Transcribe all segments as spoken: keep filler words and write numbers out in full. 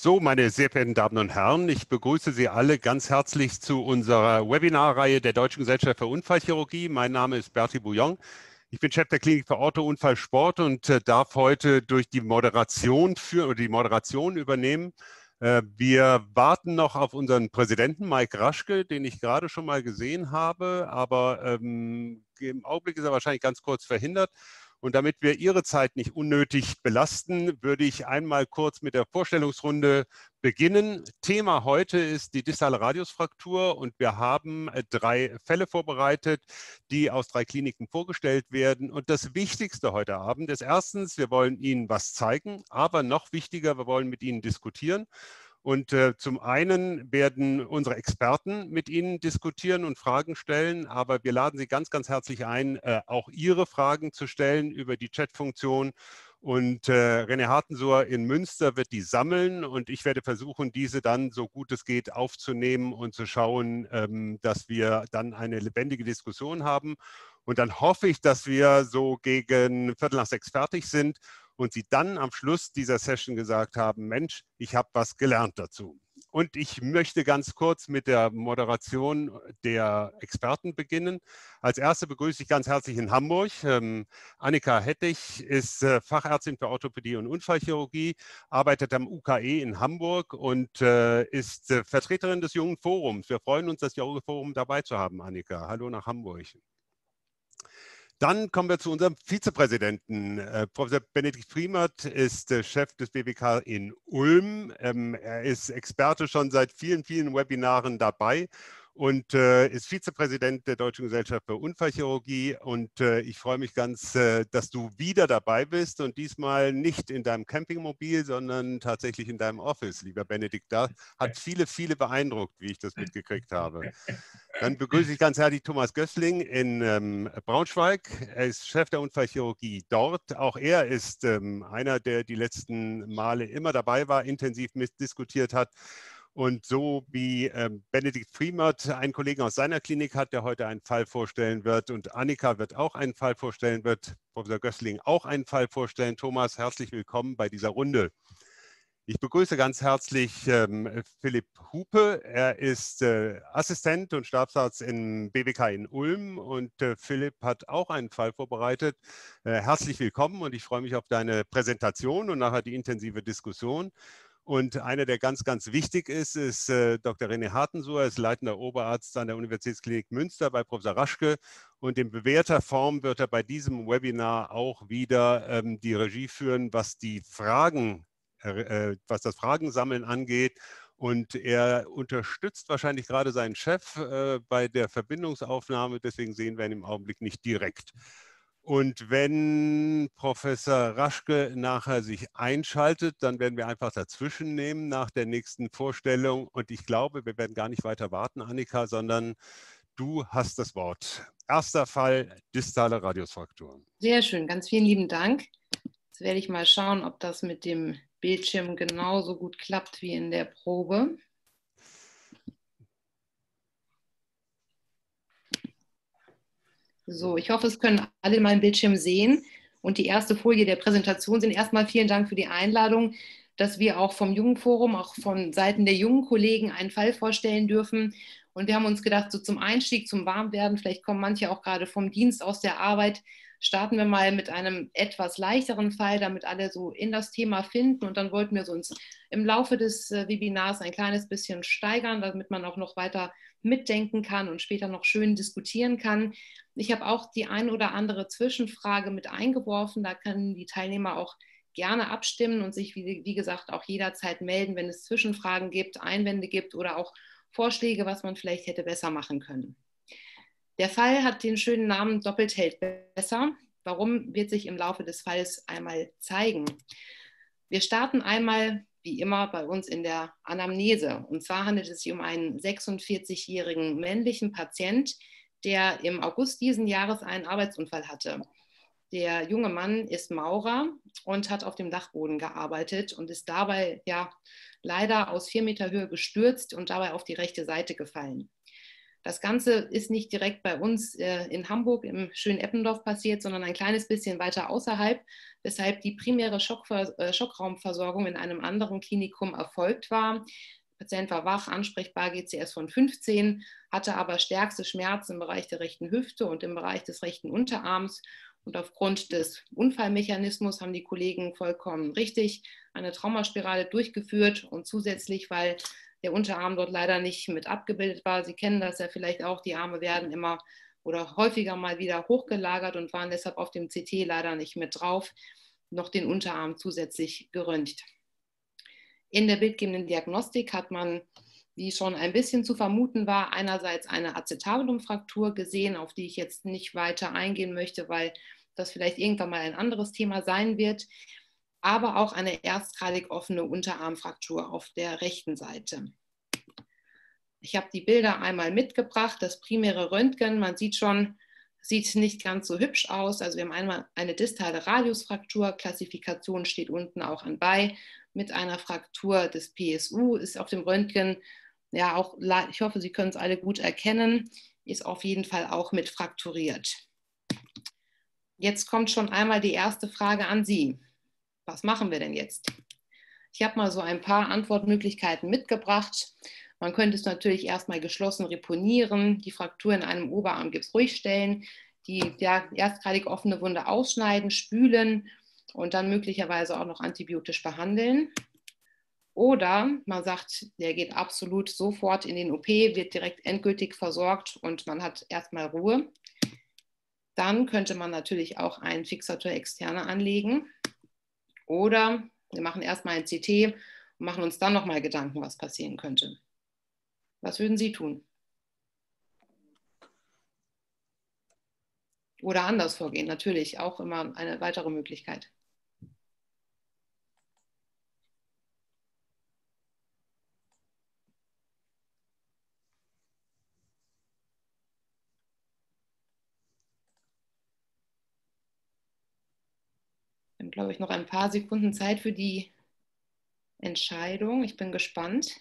So, meine sehr verehrten Damen und Herren, ich begrüße Sie alle ganz herzlich zu unserer Webinarreihe der Deutschen Gesellschaft für Unfallchirurgie. Mein Name ist Berti Bouillon. Ich bin Chef der Klinik für Ortho, Unfall, Sport und äh, darf heute durch die Moderation für oder die Moderation übernehmen. Äh, wir warten noch auf unseren Präsidenten Mike Raschke, den ich gerade schon mal gesehen habe, aber ähm, im Augenblick ist er wahrscheinlich ganz kurz verhindert. Und damit wir Ihre Zeit nicht unnötig belasten, würde ich einmal kurz mit der Vorstellungsrunde beginnen. Thema heute ist die distale Radiusfraktur und wir haben drei Fälle vorbereitet, die aus drei Kliniken vorgestellt werden. Und das Wichtigste heute Abend ist erstens, wir wollen Ihnen was zeigen, aber noch wichtiger, wir wollen mit Ihnen diskutieren. Und äh, zum einen werden unsere Experten mit Ihnen diskutieren und Fragen stellen, aber wir laden Sie ganz, ganz herzlich ein, äh, auch Ihre Fragen zu stellen über die Chatfunktion. Und äh, René Hartensohr in Münster wird die sammeln und ich werde versuchen, diese dann, so gut es geht, aufzunehmen und zu schauen, ähm, dass wir dann eine lebendige Diskussion haben. Und dann hoffe ich, dass wir so gegen Viertel nach sechs fertig sind und Sie dann am Schluss dieser Session gesagt haben, Mensch, ich habe was gelernt dazu. Und ich möchte ganz kurz mit der Moderation der Experten beginnen. Als erste begrüße ich ganz herzlich in Hamburg ähm, Annika Hettich, ist äh, Fachärztin für Orthopädie und Unfallchirurgie, arbeitet am U K E in Hamburg und äh, ist äh, Vertreterin des Jungen Forums. Wir freuen uns, das Junge Forum dabei zu haben, Annika. Hallo nach Hamburg. Dann kommen wir zu unserem Vizepräsidenten. Äh, Professor Benedikt Priemert ist äh, Chef des B W K in Ulm. Ähm, er ist Experte schon seit vielen, vielen Webinaren dabei und äh, ist Vizepräsident der Deutschen Gesellschaft für Unfallchirurgie. Und äh, ich freue mich ganz, äh, dass du wieder dabei bist und diesmal nicht in deinem Campingmobil, sondern tatsächlich in deinem Office, lieber Benedikt. Da hat viele, viele beeindruckt, wie ich das mitgekriegt habe. Dann begrüße ich ganz herzlich Thomas Gößling in ähm, Braunschweig. Er ist Chef der Unfallchirurgie dort. Auch er ist ähm, einer, der die letzten Male immer dabei war, intensiv mitdiskutiert hat. Und so wie ähm, Benedikt Priemert einen Kollegen aus seiner Klinik hat, der heute einen Fall vorstellen wird und Annika wird auch einen Fall vorstellen, wird Professor Gößling auch einen Fall vorstellen. Thomas, herzlich willkommen bei dieser Runde. Ich begrüße ganz herzlich ähm, Philipp Hupe. Er ist äh, Assistent und Stabsarzt im B W K in Ulm und äh, Philipp hat auch einen Fall vorbereitet. Äh, herzlich willkommen und ich freue mich auf deine Präsentation und nachher die intensive Diskussion. Und einer, der ganz, ganz wichtig ist, ist äh, Doktor René Hartensohr. Er ist leitender Oberarzt an der Universitätsklinik Münster bei Professor Raschke. Und in bewährter Form wird er bei diesem Webinar auch wieder ähm, die Regie führen, was die Fragen was das Fragensammeln angeht. Und er unterstützt wahrscheinlich gerade seinen Chef äh, bei der Verbindungsaufnahme. Deswegen sehen wir ihn im Augenblick nicht direkt. Und wenn Professor Raschke nachher sich einschaltet, dann werden wir einfach dazwischen nehmen nach der nächsten Vorstellung. Und ich glaube, wir werden gar nicht weiter warten, Annika, sondern du hast das Wort. Erster Fall, distale Radiusfraktur. Sehr schön, ganz vielen lieben Dank. Jetzt werde ich mal schauen, ob das mit dem Bildschirm genauso gut klappt wie in der Probe. So, ich hoffe, es können alle meinen Bildschirm sehen und die erste Folie der Präsentation sind. Erstmal vielen Dank für die Einladung, dass wir auch vom Jungen Forum, auch von Seiten der jungen Kollegen einen Fall vorstellen dürfen. Und wir haben uns gedacht, so zum Einstieg, zum Warmwerden, vielleicht kommen manche auch gerade vom Dienst aus der Arbeit, starten wir mal mit einem etwas leichteren Fall, damit alle so in das Thema finden. Und dann wollten wir so uns im Laufe des Webinars ein kleines bisschen steigern, damit man auch noch weiter mitdenken kann und später noch schön diskutieren kann. Ich habe auch die ein oder andere Zwischenfrage mit eingeworfen. Da können die Teilnehmer auch gerne abstimmen und sich, wie, wie gesagt, auch jederzeit melden, wenn es Zwischenfragen gibt, Einwände gibt oder auch Vorschläge, was man vielleicht hätte besser machen können. Der Fall hat den schönen Namen Doppelt hält besser. Warum, wird sich im Laufe des Falls einmal zeigen. Wir starten einmal, wie immer, bei uns in der Anamnese. Und zwar handelt es sich um einen sechsundvierzigjährigen männlichen Patient, der im August diesen Jahres einen Arbeitsunfall hatte. Der junge Mann ist Maurer und hat auf dem Dachboden gearbeitet und ist dabei ja leider aus vier Meter Höhe gestürzt und dabei auf die rechte Seite gefallen. Das Ganze ist nicht direkt bei uns äh, in Hamburg im schönen Eppendorf passiert, sondern ein kleines bisschen weiter außerhalb, weshalb die primäre Schockver äh, Schockraumversorgung in einem anderen Klinikum erfolgt war. Der Patient war wach, ansprechbar, G C S von fünfzehn, hatte aber stärkste Schmerzen im Bereich der rechten Hüfte und im Bereich des rechten Unterarms. Und aufgrund des Unfallmechanismus haben die Kollegen vollkommen richtig eine Traumaspirale durchgeführt und zusätzlich, weil der Unterarm dort leider nicht mit abgebildet war. Sie kennen das ja vielleicht auch, die Arme werden immer oder häufiger mal wieder hochgelagert und waren deshalb auf dem C T leider nicht mit drauf, noch den Unterarm zusätzlich geröntgt. In der bildgebenden Diagnostik hat man, wie schon ein bisschen zu vermuten war, einerseits eine Acetabulumfraktur gesehen, auf die ich jetzt nicht weiter eingehen möchte, weil das vielleicht irgendwann mal ein anderes Thema sein wird, aber auch eine erstgradig offene Unterarmfraktur auf der rechten Seite. Ich habe die Bilder einmal mitgebracht, das primäre Röntgen, man sieht schon, sieht nicht ganz so hübsch aus. Also wir haben einmal eine distale Radiusfraktur, Klassifikation steht unten auch anbei, mit einer Fraktur des P S U, ist auf dem Röntgen, ja auch, ich hoffe, Sie können es alle gut erkennen, ist auf jeden Fall auch mit frakturiert. Jetzt kommt schon einmal die erste Frage an Sie. Was machen wir denn jetzt? Ich habe mal so ein paar Antwortmöglichkeiten mitgebracht. Man könnte es natürlich erstmal geschlossen reponieren, die Fraktur in einem Oberarmgips ruhig stellen, die ja, erstgradig offene Wunde ausschneiden, spülen und dann möglicherweise auch noch antibiotisch behandeln. Oder man sagt, der geht absolut sofort in den O P, wird direkt endgültig versorgt und man hat erstmal Ruhe. Dann könnte man natürlich auch einen Fixateur externe anlegen. Oder wir machen erstmal ein C T und machen uns dann nochmal Gedanken, was passieren könnte. Was würden Sie tun? Oder anders vorgehen, natürlich auch immer eine weitere Möglichkeit. Wir haben, glaube ich, noch ein paar Sekunden Zeit für die Entscheidung. Ich bin gespannt.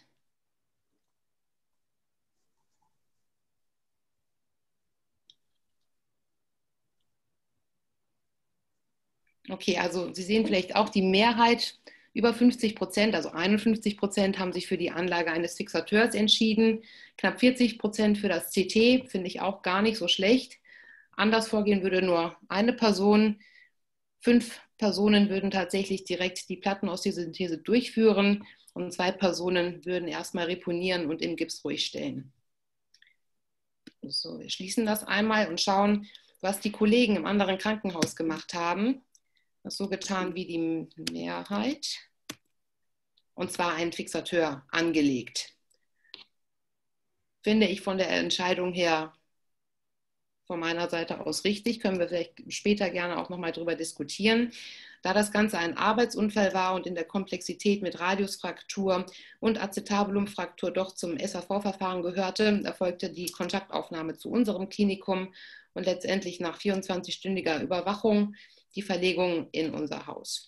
Okay, also Sie sehen vielleicht auch die Mehrheit, über fünfzig Prozent, also einundfünfzig Prozent haben sich für die Anlage eines Fixateurs entschieden. Knapp vierzig Prozent für das C T, finde ich auch gar nicht so schlecht. Anders vorgehen würde nur eine Person. Fünf Personen würden tatsächlich direkt die Plattenosteosynthese durchführen und zwei Personen würden erstmal reponieren und im Gips ruhig stellen. So, wir schließen das einmal und schauen, was die Kollegen im anderen Krankenhaus gemacht haben. Das ist so getan wie die Mehrheit. Und zwar einen Fixateur angelegt. Finde ich von der Entscheidung her von meiner Seite aus richtig, können wir vielleicht später gerne auch nochmal drüber diskutieren. Da das Ganze ein Arbeitsunfall war und in der Komplexität mit Radiusfraktur und Acetabulumfraktur doch zum S A V-Verfahren gehörte, erfolgte die Kontaktaufnahme zu unserem Klinikum und letztendlich nach vierundzwanzig-stündiger Überwachung die Verlegung in unser Haus.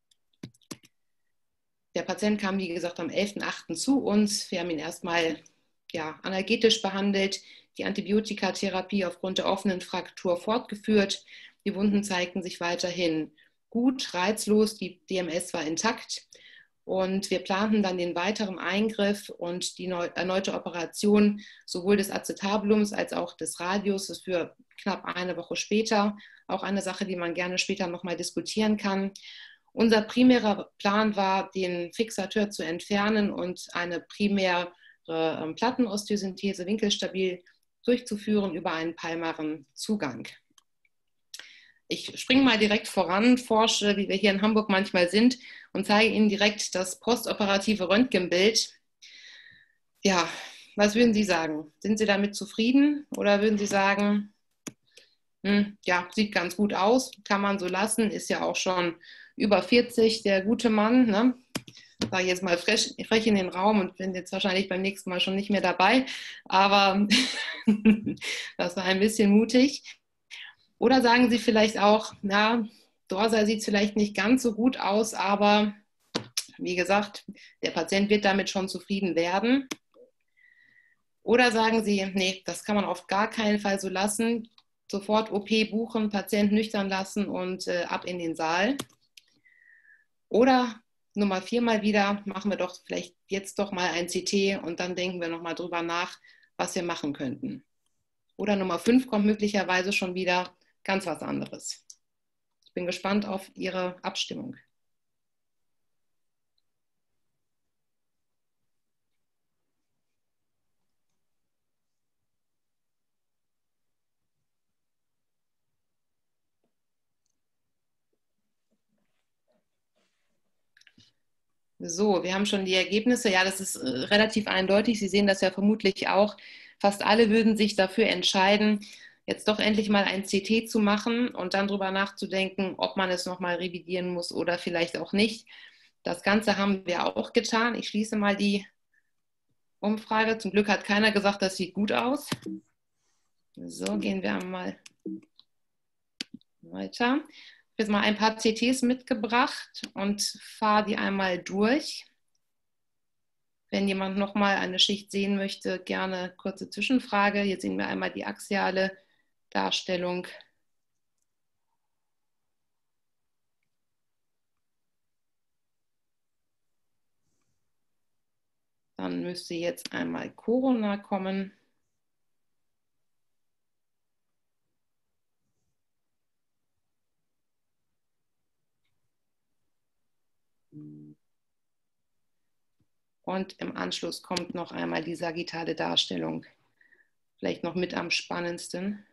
Der Patient kam, wie gesagt, am elften achten zu uns. Wir haben ihn erstmal ja, analgetisch behandelt, die Antibiotikatherapie aufgrund der offenen Fraktur fortgeführt. Die Wunden zeigten sich weiterhin gut, reizlos, die D M S war intakt. Und wir planten dann den weiteren Eingriff und die erneute Operation sowohl des Acetabulums als auch des Radius, das für knapp eine Woche später, auch eine Sache, die man gerne später nochmal diskutieren kann. Unser primärer Plan war, den Fixateur zu entfernen und eine primäre ähm, Plattenosteosynthese winkelstabil durchzuführen über einen palmaren Zugang. Ich springe mal direkt voran, forsche, wie wir hier in Hamburg manchmal sind, und zeige Ihnen direkt das postoperative Röntgenbild. Ja, was würden Sie sagen? Sind Sie damit zufrieden oder würden Sie sagen, hm, ja, sieht ganz gut aus, kann man so lassen, ist ja auch schon über vierzig, der gute Mann, ne? Sage ich jetzt mal frech, frech in den Raum und bin jetzt wahrscheinlich beim nächsten Mal schon nicht mehr dabei, aber das war ein bisschen mutig. Oder sagen Sie vielleicht auch, na, Dorsal sieht vielleicht nicht ganz so gut aus, aber wie gesagt, der Patient wird damit schon zufrieden werden. Oder sagen Sie, nee, das kann man auf gar keinen Fall so lassen. Sofort O P buchen, Patient nüchtern lassen und äh, ab in den Saal. Oder Nummer vier mal wieder, machen wir doch vielleicht jetzt doch mal ein C T und dann denken wir nochmal drüber nach, was wir machen könnten. Oder Nummer fünf kommt möglicherweise schon wieder ganz was anderes. Ich bin gespannt auf Ihre Abstimmung. So, wir haben schon die Ergebnisse. Ja, das ist äh, relativ eindeutig. Sie sehen das ja vermutlich auch. Fast alle würden sich dafür entscheiden, jetzt doch endlich mal ein C T zu machen und dann darüber nachzudenken, ob man es nochmal revidieren muss oder vielleicht auch nicht. Das Ganze haben wir auch getan. Ich schließe mal die Umfrage. Zum Glück hat keiner gesagt, das sieht gut aus. So, gehen wir einmal weiter. Ich habe jetzt mal ein paar C Ts mitgebracht und fahre die einmal durch. Wenn jemand nochmal eine Schicht sehen möchte, gerne kurze Zwischenfrage. Jetzt sehen wir einmal die axiale Darstellung. Dann müsste jetzt einmal Corona kommen. Und im Anschluss kommt noch einmal die sagittale Darstellung. Vielleicht noch mit am spannendsten.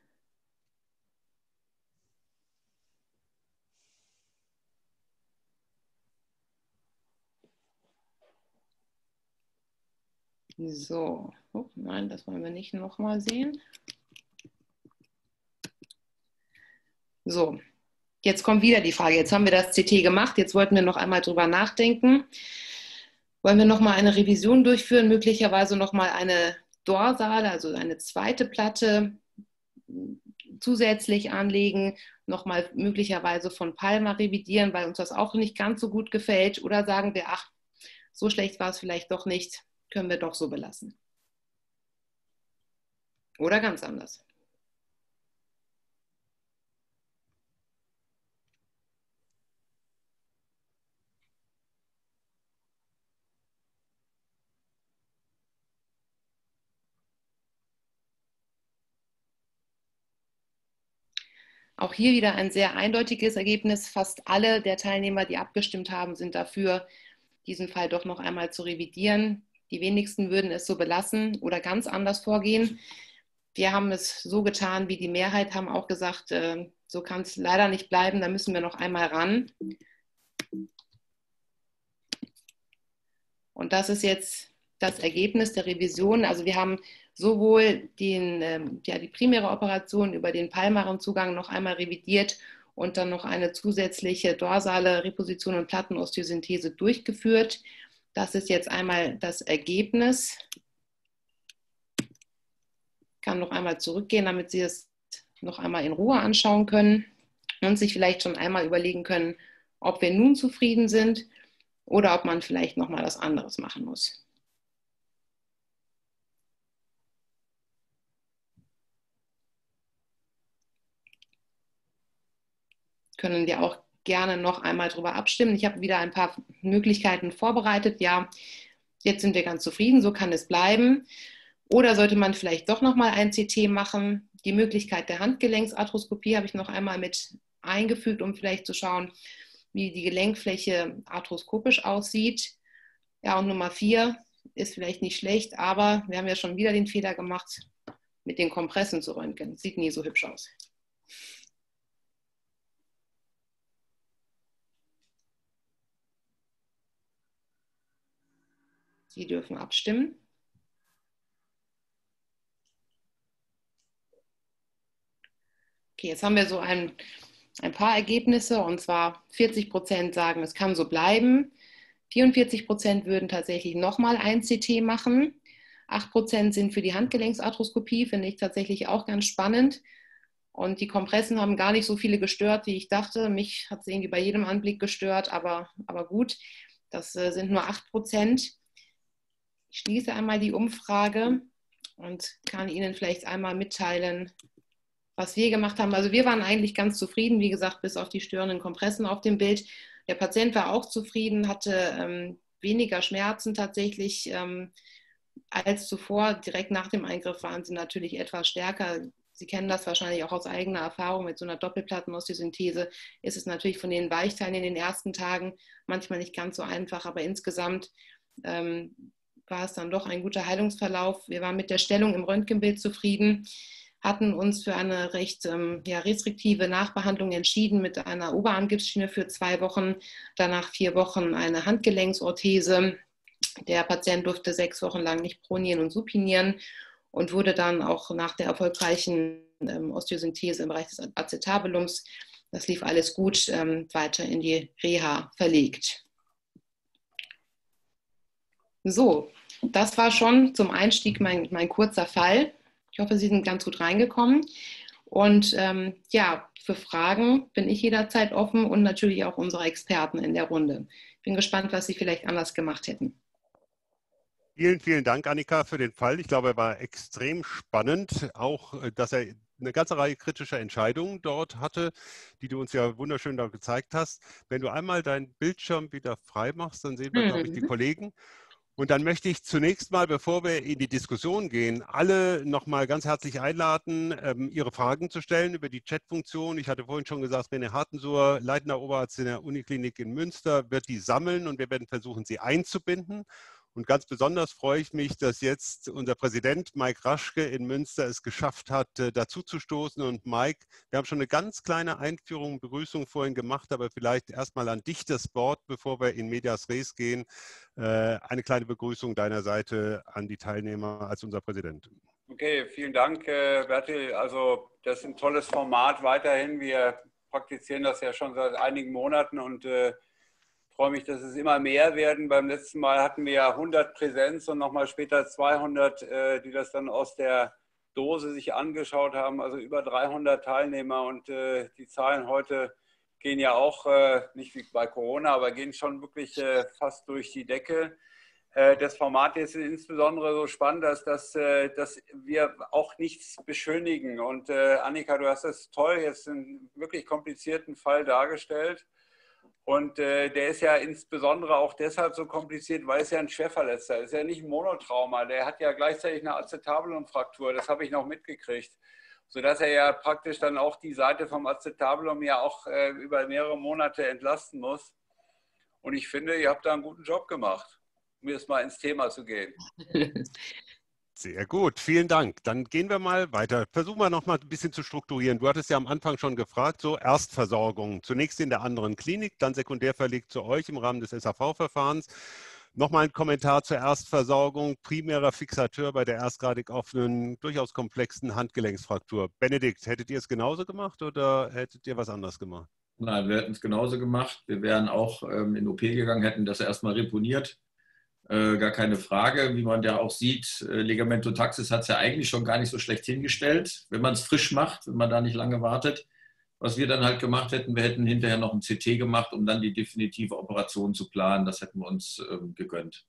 So, oh, nein, das wollen wir nicht nochmal sehen. So, jetzt kommt wieder die Frage. Jetzt haben wir das C T gemacht. Jetzt wollten wir noch einmal drüber nachdenken. Wollen wir nochmal eine Revision durchführen, möglicherweise nochmal eine dorsale, also eine zweite Platte zusätzlich anlegen, nochmal möglicherweise von Palma revidieren, weil uns das auch nicht ganz so gut gefällt? Oder sagen wir, ach, so schlecht war es vielleicht doch nicht, können wir doch so belassen? Oder ganz anders. Auch hier wieder ein sehr eindeutiges Ergebnis. Fast alle der Teilnehmer, die abgestimmt haben, sind dafür, diesen Fall doch noch einmal zu revidieren. Die wenigsten würden es so belassen oder ganz anders vorgehen. Wir haben es so getan, wie die Mehrheit, haben auch gesagt, äh, so kann es leider nicht bleiben, da müssen wir noch einmal ran. Und das ist jetzt das Ergebnis der Revision. Also wir haben sowohl den, ähm, ja, die primäre Operation über den palmaren Zugang noch einmal revidiert und dann noch eine zusätzliche dorsale Reposition und Plattenosteosynthese durchgeführt. Das ist jetzt einmal das Ergebnis. Ich kann noch einmal zurückgehen, damit Sie es noch einmal in Ruhe anschauen können und sich vielleicht schon einmal überlegen können, ob wir nun zufrieden sind oder ob man vielleicht noch mal was anderes machen muss. Können wir auch gerne noch einmal drüber abstimmen. Ich habe wieder ein paar Möglichkeiten vorbereitet. Ja, jetzt sind wir ganz zufrieden, so kann es bleiben. Oder sollte man vielleicht doch noch mal ein C T machen? Die Möglichkeit der Handgelenksarthroskopie habe ich noch einmal mit eingefügt, um vielleicht zu schauen, wie die Gelenkfläche arthroskopisch aussieht. Ja, und Nummer vier ist vielleicht nicht schlecht, aber wir haben ja schon wieder den Fehler gemacht, mit den Kompressen zu röntgen. Sieht nie so hübsch aus. Sie dürfen abstimmen. Okay, jetzt haben wir so ein, ein paar Ergebnisse, und zwar vierzig Prozent sagen, es kann so bleiben. vierundvierzig Prozent würden tatsächlich nochmal ein C T machen. acht Prozent sind für die Handgelenksarthroskopie, finde ich tatsächlich auch ganz spannend. Und die Kompressen haben gar nicht so viele gestört, wie ich dachte. Mich hat es irgendwie bei jedem Anblick gestört, aber, aber gut, das äh, sind nur acht Prozent. Ich schließe einmal die Umfrage und kann Ihnen vielleicht einmal mitteilen, was wir gemacht haben. Also wir waren eigentlich ganz zufrieden, wie gesagt, bis auf die störenden Kompressen auf dem Bild. Der Patient war auch zufrieden, hatte ähm, weniger Schmerzen tatsächlich ähm, als zuvor. Direkt nach dem Eingriff waren sie natürlich etwas stärker. Sie kennen das wahrscheinlich auch aus eigener Erfahrung mit so einer Doppelplattenosteosynthese. Ist es natürlich von den Weichteilen in den ersten Tagen manchmal nicht ganz so einfach, aber insgesamt ähm, war es dann doch ein guter Heilungsverlauf. Wir waren mit der Stellung im Röntgenbild zufrieden, hatten uns für eine recht ähm, ja, restriktive Nachbehandlung entschieden mit einer Oberarmgipsschiene für zwei Wochen, danach vier Wochen eine Handgelenksorthese. Der Patient durfte sechs Wochen lang nicht pronieren und supinieren und wurde dann auch nach der erfolgreichen ähm, Osteosynthese im Bereich des Acetabulums, das lief alles gut, ähm, weiter in die Reha verlegt. So, das war schon zum Einstieg mein, mein kurzer Fall. Ich hoffe, Sie sind ganz gut reingekommen. Und ähm, ja, für Fragen bin ich jederzeit offen und natürlich auch unsere Experten in der Runde. Ich bin gespannt, was Sie vielleicht anders gemacht hätten. Vielen, vielen Dank, Annika, für den Fall. Ich glaube, er war extrem spannend, auch, dass er eine ganze Reihe kritischer Entscheidungen dort hatte, die du uns ja wunderschön da gezeigt hast. Wenn du einmal deinen Bildschirm wieder frei machst, dann sehen wir, glaube ich, die Kollegen. Und dann möchte ich zunächst mal, bevor wir in die Diskussion gehen, alle noch mal ganz herzlich einladen, ähm, ihre Fragen zu stellen über die Chatfunktion. Ich hatte vorhin schon gesagt, René Hartensur, leitender Oberarzt in der Uniklinik in Münster, wird die sammeln und wir werden versuchen, sie einzubinden. Und ganz besonders freue ich mich, dass jetzt unser Präsident Mike Raschke in Münster es geschafft hat, dazu zu stoßen. Und Mike, wir haben schon eine ganz kleine Einführung, Begrüßung vorhin gemacht, aber vielleicht erstmal an dich das Wort, bevor wir in Medias Res gehen. Eine kleine Begrüßung deiner Seite an die Teilnehmer als unser Präsident. Okay, vielen Dank, Bertil. Also das ist ein tolles Format weiterhin. Wir praktizieren das ja schon seit einigen Monaten und Ich freue mich, dass es immer mehr werden. Beim letzten Mal hatten wir ja hundert Präsenz und nochmal später zweihundert, die das dann aus der Dose sich angeschaut haben. Also über dreihundert Teilnehmer und die Zahlen heute gehen ja auch, nicht wie bei Corona, aber gehen schon wirklich fast durch die Decke. Das Format ist insbesondere so spannend, dass, dass, dass wir auch nichts beschönigen. Und Annika, du hast das toll jetzt einen wirklich komplizierten Fall dargestellt. Und äh, der ist ja insbesondere auch deshalb so kompliziert, weil es ja ein Schwerverletzter ist. Ist ja nicht ein Monotrauma. Der hat ja gleichzeitig eine Acetabulumfraktur. Das habe ich noch mitgekriegt. Sodass er ja praktisch dann auch die Seite vom Acetabulum ja auch äh, über mehrere Monate entlasten muss. Und ich finde, ihr habt da einen guten Job gemacht, um jetzt mal ins Thema zu gehen. Sehr gut, vielen Dank. Dann gehen wir mal weiter. Versuchen wir noch mal ein bisschen zu strukturieren. Du hattest ja am Anfang schon gefragt, so Erstversorgung. Zunächst in der anderen Klinik, dann sekundär verlegt zu euch im Rahmen des S A V-Verfahrens. Nochmal ein Kommentar zur Erstversorgung. Primärer Fixateur bei der erstgradig offenen, durchaus komplexen Handgelenksfraktur. Benedikt, hättet ihr es genauso gemacht oder hättet ihr was anderes gemacht? Nein, wir hätten es genauso gemacht. Wir wären auch ähm, in O P gegangen, hätten das erstmal reponiert. Äh, gar keine Frage. Wie man ja auch sieht, äh, Ligamentotaxis hat es ja eigentlich schon gar nicht so schlecht hingestellt, wenn man es frisch macht, wenn man da nicht lange wartet. Was wir dann halt gemacht hätten, wir hätten hinterher noch ein C T gemacht, um dann die definitive Operation zu planen. Das hätten wir uns ähm, gegönnt.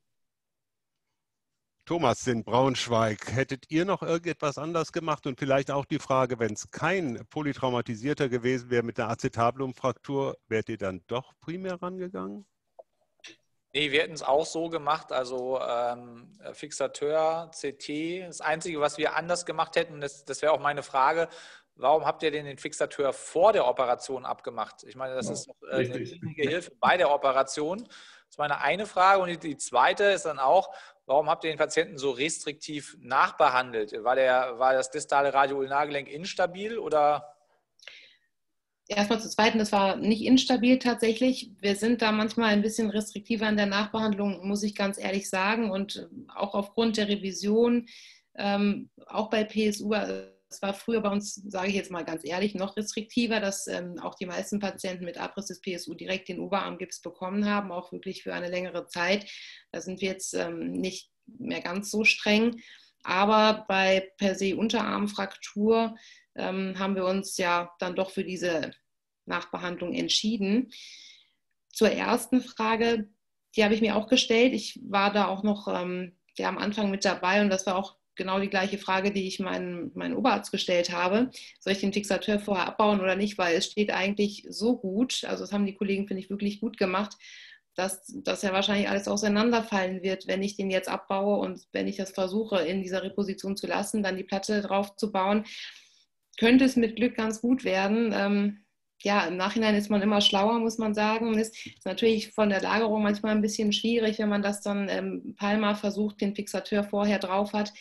Thomas in Braunschweig, hättet ihr noch irgendetwas anders gemacht? Und vielleicht auch die Frage, wenn es kein Polytraumatisierter gewesen wäre mit einer Acetabulumfraktur, wärt ihr dann doch primär rangegangen? Nee, wir hätten es auch so gemacht, also ähm, Fixateur, C T. Das Einzige, was wir anders gemacht hätten, das, das wäre auch meine Frage, warum habt ihr denn den Fixateur vor der Operation abgemacht? Ich meine, das ja, ist doch äh, eine wichtige Hilfe bei der Operation. Das ist meine eine Frage. Und die, die zweite ist dann auch, warum habt ihr den Patienten so restriktiv nachbehandelt? War, der, war das distale Radioulnargelenk instabil oder... Erstmal zu zweiten, das war nicht instabil tatsächlich. Wir sind da manchmal ein bisschen restriktiver in der Nachbehandlung, muss ich ganz ehrlich sagen. Und auch aufgrund der Revision, ähm, auch bei P S U, es war früher bei uns, sage ich jetzt mal ganz ehrlich, noch restriktiver, dass ähm, auch die meisten Patienten mit Abriss des P S U direkt den Oberarmgips bekommen haben, auch wirklich für eine längere Zeit. Da sind wir jetzt ähm, nicht mehr ganz so streng. Aber bei per se Unterarmfraktur ähm, haben wir uns ja dann doch für diese Nachbehandlung entschieden. Zur ersten Frage, die habe ich mir auch gestellt. Ich war da auch noch ähm, ja, am Anfang mit dabei und das war auch genau die gleiche Frage, die ich meinen, meinen Oberarzt gestellt habe. Soll ich den Fixateur vorher abbauen oder nicht? Weil es steht eigentlich so gut, also das haben die Kollegen, finde ich, wirklich gut gemacht, dass, dass ja wahrscheinlich alles auseinanderfallen wird, wenn ich den jetzt abbaue und wenn ich das versuche, in dieser Reposition zu lassen, dann die Platte drauf zu bauen, könnte es mit Glück ganz gut werden. Ähm, ja, im Nachhinein ist man immer schlauer, muss man sagen. Es ist natürlich von der Lagerung manchmal ein bisschen schwierig, wenn man das dann ähm, ein paar Mal versucht, den Fixateur vorher drauf hat.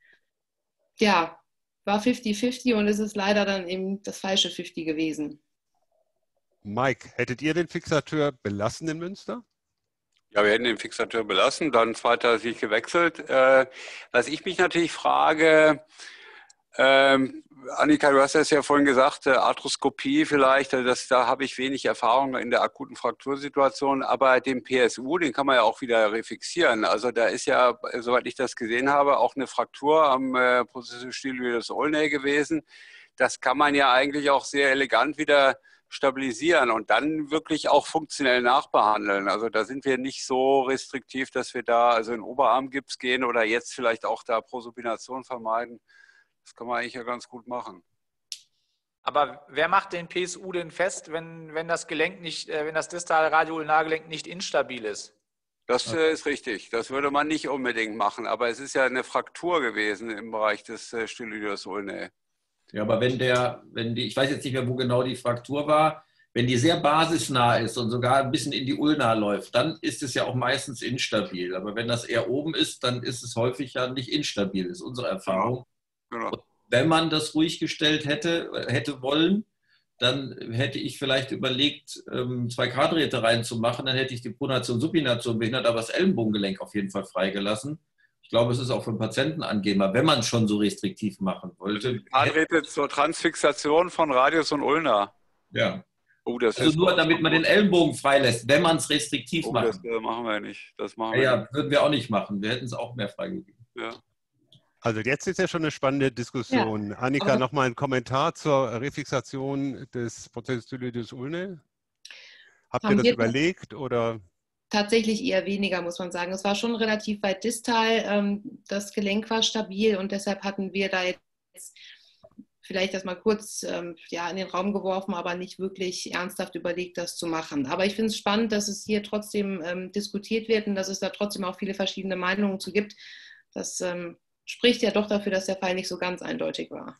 Ja, war fünfzig fünfzig und es ist leider dann eben das falsche fünfzig gewesen. Mike, hättet ihr den Fixateur belassen in Münster? Ja, wir hätten den Fixateur belassen, dann zweiter Sieg gewechselt. Äh, was ich mich natürlich frage, ähm, Annika, du hast es ja vorhin gesagt, äh, Arthroskopie vielleicht, äh, das, da habe ich wenig Erfahrung in der akuten Fraktursituation, aber den P S U, den kann man ja auch wieder refixieren. Also da ist ja, soweit ich das gesehen habe, auch eine Fraktur am äh, Possessive Styloides ulnae gewesen. Das kann man ja eigentlich auch sehr elegant wieder stabilisieren und dann wirklich auch funktionell nachbehandeln. Also da sind wir nicht so restriktiv, dass wir da also in Oberarmgips gehen oder jetzt vielleicht auch da Prosupination vermeiden. Das kann man eigentlich ja ganz gut machen. Aber wer macht den P S U denn fest, wenn, wenn das Gelenk nicht, wenn das distale Radioulnargelenk nicht instabil ist? Das äh, ist richtig. Das würde man nicht unbedingt machen. Aber es ist ja eine Fraktur gewesen im Bereich des äh, Styloides ulnae. Ja, aber wenn der, wenn die, ich weiß jetzt nicht mehr, wo genau die Fraktur war, wenn die sehr basisnah ist und sogar ein bisschen in die Ulna läuft, dann ist es ja auch meistens instabil. Aber wenn das eher oben ist, dann ist es häufig ja nicht instabil, das ist unsere Erfahrung. Genau. Und wenn man das ruhig gestellt hätte, hätte wollen, dann hätte ich vielleicht überlegt, zwei K-Drähte reinzumachen, dann hätte ich die Pronation, Supination behindert, aber das Ellenbogengelenk auf jeden Fall freigelassen. Ich glaube, es ist auch für den Patienten angenehmer, wenn man es schon so restriktiv machen wollte. K-Drähte zur Transfixation von Radius und Ulna. Ja. Oh, das also ist nur, damit man den Ellenbogen freilässt, wenn man es restriktiv oh, macht. Das äh, machen wir nicht. Das machen ja, wir ja, nicht. würden wir auch nicht machen. Wir hätten es auch mehr freigegeben. Ja. Also jetzt ist ja schon eine spannende Diskussion. Ja, Annika, nochmal ein Kommentar zur Refixation des Possessive Styloides ulnae. Habt ihr das überlegt oder? Tatsächlich eher weniger, muss man sagen. Es war schon relativ weit distal. Das Gelenk war stabil und deshalb hatten wir da jetzt vielleicht das mal kurz ähm, ja, in den Raum geworfen, aber nicht wirklich ernsthaft überlegt, das zu machen. Aber ich finde es spannend, dass es hier trotzdem ähm, diskutiert wird und dass es da trotzdem auch viele verschiedene Meinungen zu gibt. Das ähm, spricht ja doch dafür, dass der Fall nicht so ganz eindeutig war.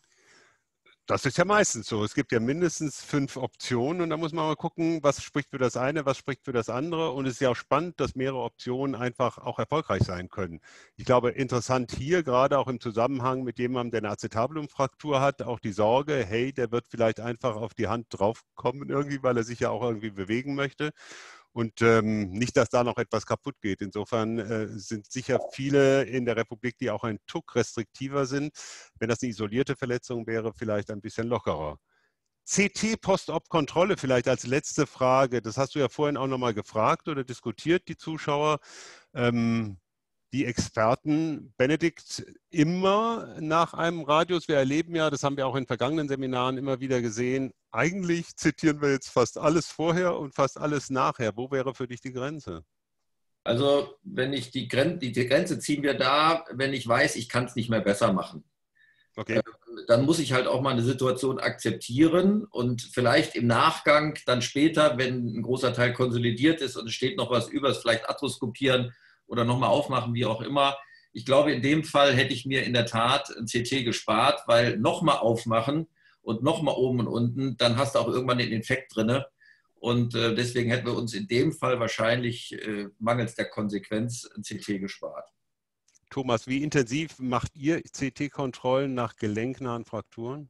Das ist ja meistens so. Es gibt ja mindestens fünf Optionen und da muss man mal gucken, was spricht für das eine, was spricht für das andere. Und es ist ja auch spannend, dass mehrere Optionen einfach auch erfolgreich sein können. Ich glaube, interessant hier, gerade auch im Zusammenhang mit jemandem, der eine Acetabulumfraktur hat, auch die Sorge, hey, der wird vielleicht einfach auf die Hand draufkommen irgendwie, weil er sich ja auch irgendwie bewegen möchte. Und ähm, nicht, dass da noch etwas kaputt geht. Insofern äh, sind sicher viele in der Republik, die auch ein Tuck restriktiver sind. Wenn das eine isolierte Verletzung wäre, vielleicht ein bisschen lockerer. C T-Post-Op-Kontrolle vielleicht als letzte Frage. Das hast du ja vorhin auch nochmal gefragt oder diskutiert, die Zuschauer. Ähm, die Experten, Benedikt, immer nach einem Radius. Wir erleben ja, das haben wir auch in vergangenen Seminaren immer wieder gesehen, eigentlich zitieren wir jetzt fast alles vorher und fast alles nachher. Wo wäre für dich die Grenze? Also wenn ich die Grenze, die Grenze ziehen wir da, wenn ich weiß, ich kann es nicht mehr besser machen. Okay. Äh, dann muss ich halt auch mal eine Situation akzeptieren und vielleicht im Nachgang dann später, wenn ein großer Teil konsolidiert ist und es steht noch was über, es vielleicht arthroskopieren oder nochmal aufmachen, wie auch immer. Ich glaube, in dem Fall hätte ich mir in der Tat ein C T gespart, weil nochmal aufmachen und nochmal oben und unten, dann hast du auch irgendwann den Infekt drin. Und äh, deswegen hätten wir uns in dem Fall wahrscheinlich äh, mangels der Konsequenz ein C T gespart. Thomas, wie intensiv macht ihr C T-Kontrollen nach gelenknahen Frakturen?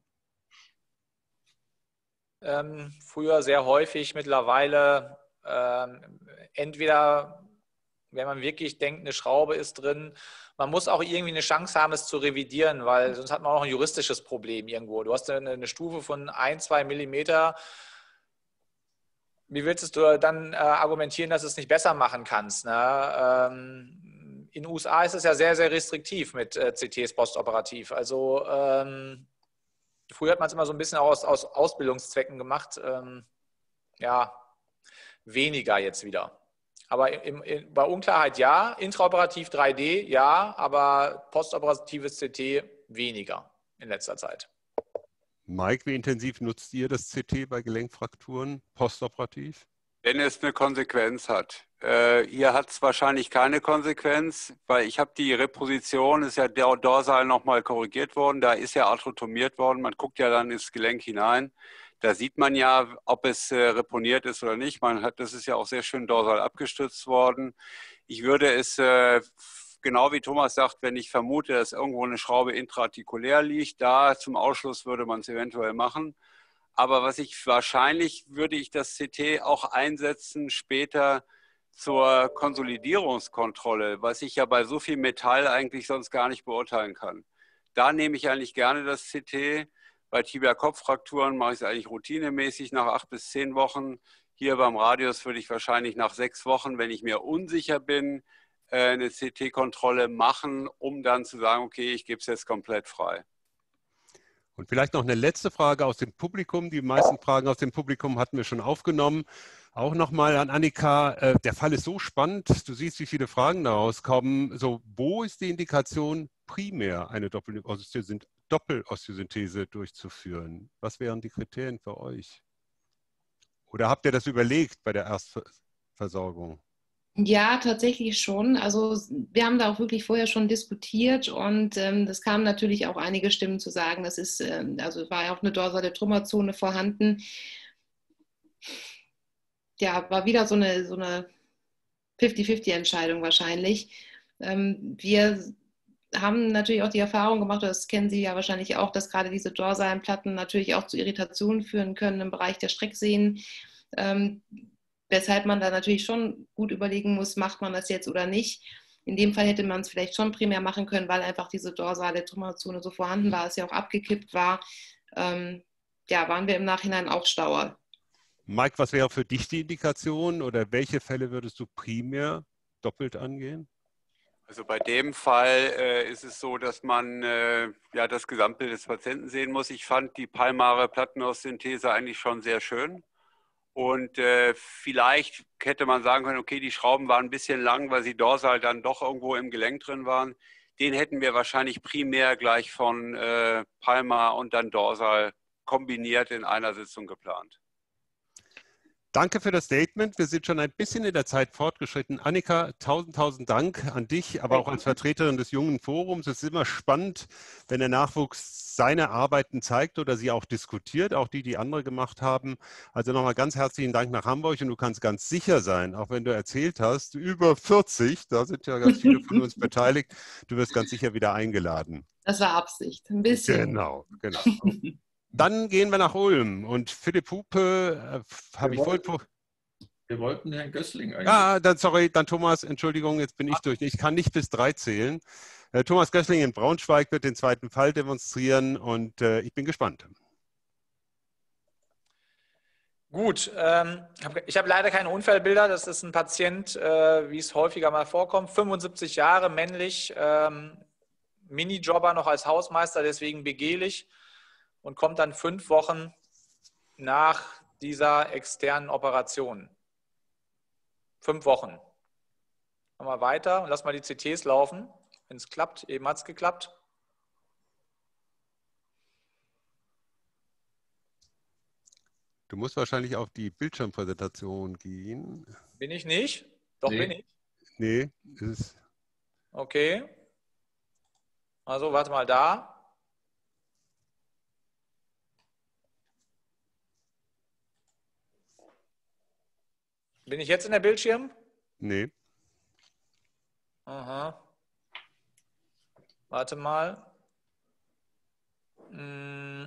Ähm, früher sehr häufig, mittlerweile ähm, entweder, wenn man wirklich denkt, eine Schraube ist drin, man muss auch irgendwie eine Chance haben, es zu revidieren, weil sonst hat man auch noch ein juristisches Problem irgendwo. Du hast eine, eine Stufe von ein, zwei Millimeter. Wie willst du dann äh, argumentieren, dass du es nicht besser machen kannst? Ne? Ähm, in den U S A ist es ja sehr, sehr restriktiv mit äh, C Ts postoperativ. Also ähm, früher hat man es immer so ein bisschen aus, aus Ausbildungszwecken gemacht. Ähm, ja, weniger jetzt wieder. Aber im, im, bei Unklarheit ja, intraoperativ drei D ja, aber postoperatives C T weniger in letzter Zeit. Mike, wie intensiv nutzt ihr das C T bei Gelenkfrakturen postoperativ? Wenn es eine Konsequenz hat. Äh, hier hat es wahrscheinlich keine Konsequenz, weil ich habe die Reposition, ist ja dorsal nochmal korrigiert worden, da ist ja arthrotomiert worden, man guckt ja dann ins Gelenk hinein. Da sieht man ja, ob es äh, reponiert ist oder nicht. Man hat, das ist ja auch sehr schön dorsal abgestützt worden. Ich würde es, äh, genau wie Thomas sagt, wenn ich vermute, dass irgendwo eine Schraube intraartikulär liegt, da zum Ausschluss würde man es eventuell machen. Aber was ich wahrscheinlich, würde ich das C T auch einsetzen später zur Konsolidierungskontrolle, was ich ja bei so viel Metall eigentlich sonst gar nicht beurteilen kann. Da nehme ich eigentlich gerne das C T. Bei Tibia-Kopffrakturen mache ich es eigentlich routinemäßig nach acht bis zehn Wochen. Hier beim Radius würde ich wahrscheinlich nach sechs Wochen, wenn ich mir unsicher bin, eine C T-Kontrolle machen, um dann zu sagen, okay, ich gebe es jetzt komplett frei. Und vielleicht noch eine letzte Frage aus dem Publikum. Die meisten Fragen aus dem Publikum hatten wir schon aufgenommen. Auch nochmal an Annika. Der Fall ist so spannend. Du siehst, wie viele Fragen daraus kommen. So, wo ist die Indikation, primär eine Doppelosteosynthese durchzuführen? Was wären die Kriterien für euch? Oder habt ihr das überlegt bei der Erstversorgung? Ja, tatsächlich schon. Also wir haben da auch wirklich vorher schon diskutiert und ähm, es kamen natürlich auch einige Stimmen zu sagen, das ist, ähm, also war ja auch eine dorsale Trümmerzone vorhanden. Ja, war wieder so eine, so eine fünfzig fünfzig Entscheidung wahrscheinlich. Ähm, wir haben natürlich auch die Erfahrung gemacht, das kennen Sie ja wahrscheinlich auch, dass gerade diese dorsalen Platten natürlich auch zu Irritationen führen können im Bereich der Strecksehnen. Ähm, Weshalb man da natürlich schon gut überlegen muss, macht man das jetzt oder nicht. In dem Fall hätte man es vielleicht schon primär machen können, weil einfach diese dorsale Trümmerzone so vorhanden war, es ja auch abgekippt war. Ähm, ja, waren wir im Nachhinein auch schlauer. Mike, was wäre für dich die Indikation oder welche Fälle würdest du primär doppelt angehen? Also bei dem Fall äh, ist es so, dass man äh, ja das Gesamtbild des Patienten sehen muss. Ich fand die palmare Plattenaussynthese eigentlich schon sehr schön. Und äh, vielleicht hätte man sagen können, okay, die Schrauben waren ein bisschen lang, weil sie dorsal dann doch irgendwo im Gelenk drin waren. Den hätten wir wahrscheinlich primär gleich von äh, palmar und dann dorsal kombiniert in einer Sitzung geplant. Danke für das Statement. Wir sind schon ein bisschen in der Zeit fortgeschritten. Annika, tausend, tausend Dank an dich, aber auch als Vertreterin des Jungen Forums. Es ist immer spannend, wenn der Nachwuchs seine Arbeiten zeigt oder sie auch diskutiert, auch die, die andere gemacht haben. Also nochmal ganz herzlichen Dank nach Hamburg und du kannst ganz sicher sein, auch wenn du erzählt hast, über vierzig, da sind ja ganz viele von uns beteiligt, du wirst ganz sicher wieder eingeladen. Das war Absicht, ein bisschen. Genau, genau. Dann gehen wir nach Ulm und Philipp Hupe, äh, habe ich wollten, vorhin... Wir wollten Herrn Gößling eigentlich. Ja, dann sorry, dann Thomas, Entschuldigung, jetzt bin ich durch. Ich kann nicht bis drei zählen. Äh, Thomas Gößling in Braunschweig wird den zweiten Fall demonstrieren und äh, ich bin gespannt. Gut, ähm, ich habe leider keine Unfallbilder. Das ist ein Patient, äh, wie es häufiger mal vorkommt, fünfundsiebzig Jahre, männlich, ähm, Minijobber noch als Hausmeister, deswegen begehlich. Und kommt dann fünf Wochen nach dieser externen Operation. Fünf Wochen. Machen wir weiter und lass mal die C Ts laufen, wenn es klappt. Eben hat es geklappt. Du musst wahrscheinlich auf die Bildschirmpräsentation gehen. Bin ich nicht? Doch, nee. bin ich. Nee, ist... Okay. Also, warte mal da. Bin ich jetzt in der Bildschirm? Nee. Aha. Warte mal. Hm.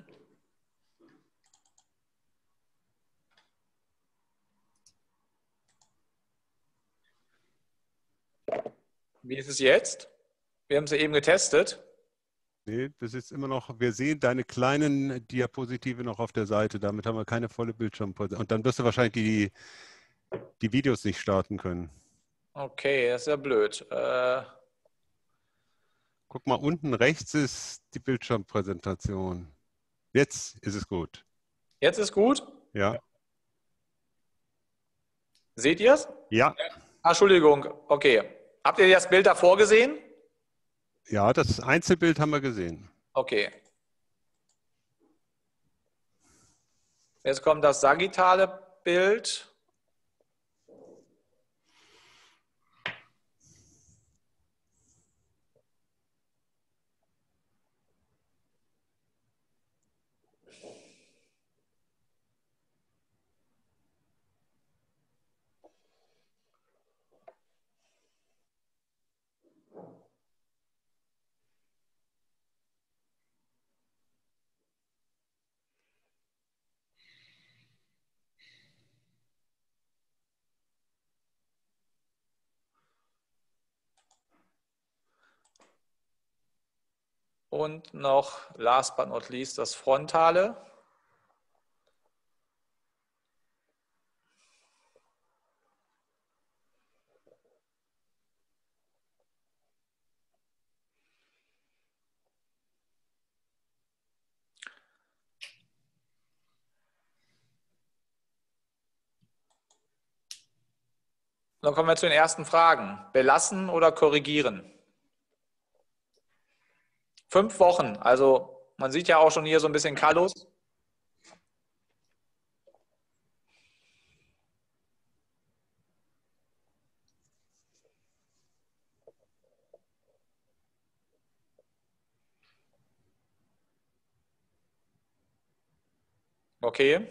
Wie ist es jetzt? Wir haben es ja eben getestet. Nee, das ist immer noch, wir sehen deine kleinen Diapositive noch auf der Seite. Damit haben wir keine volle Bildschirmpräsentation. Und dann wirst du wahrscheinlich die, die Videos nicht starten können. Okay, das ist ja blöd. Äh, Guck mal, unten rechts ist die Bildschirmpräsentation. Jetzt ist es gut. Jetzt ist gut? Ja. Seht ihr es? Ja. Ah, Entschuldigung, okay. Habt ihr das Bild davor gesehen? Ja, das Einzelbild haben wir gesehen. Okay. Jetzt kommt das sagittale Bild. Und noch, last but not least, das frontale. Dann kommen wir zu den ersten Fragen. Belassen oder korrigieren? Fünf Wochen, also man sieht ja auch schon hier so ein bisschen Kallus. Okay.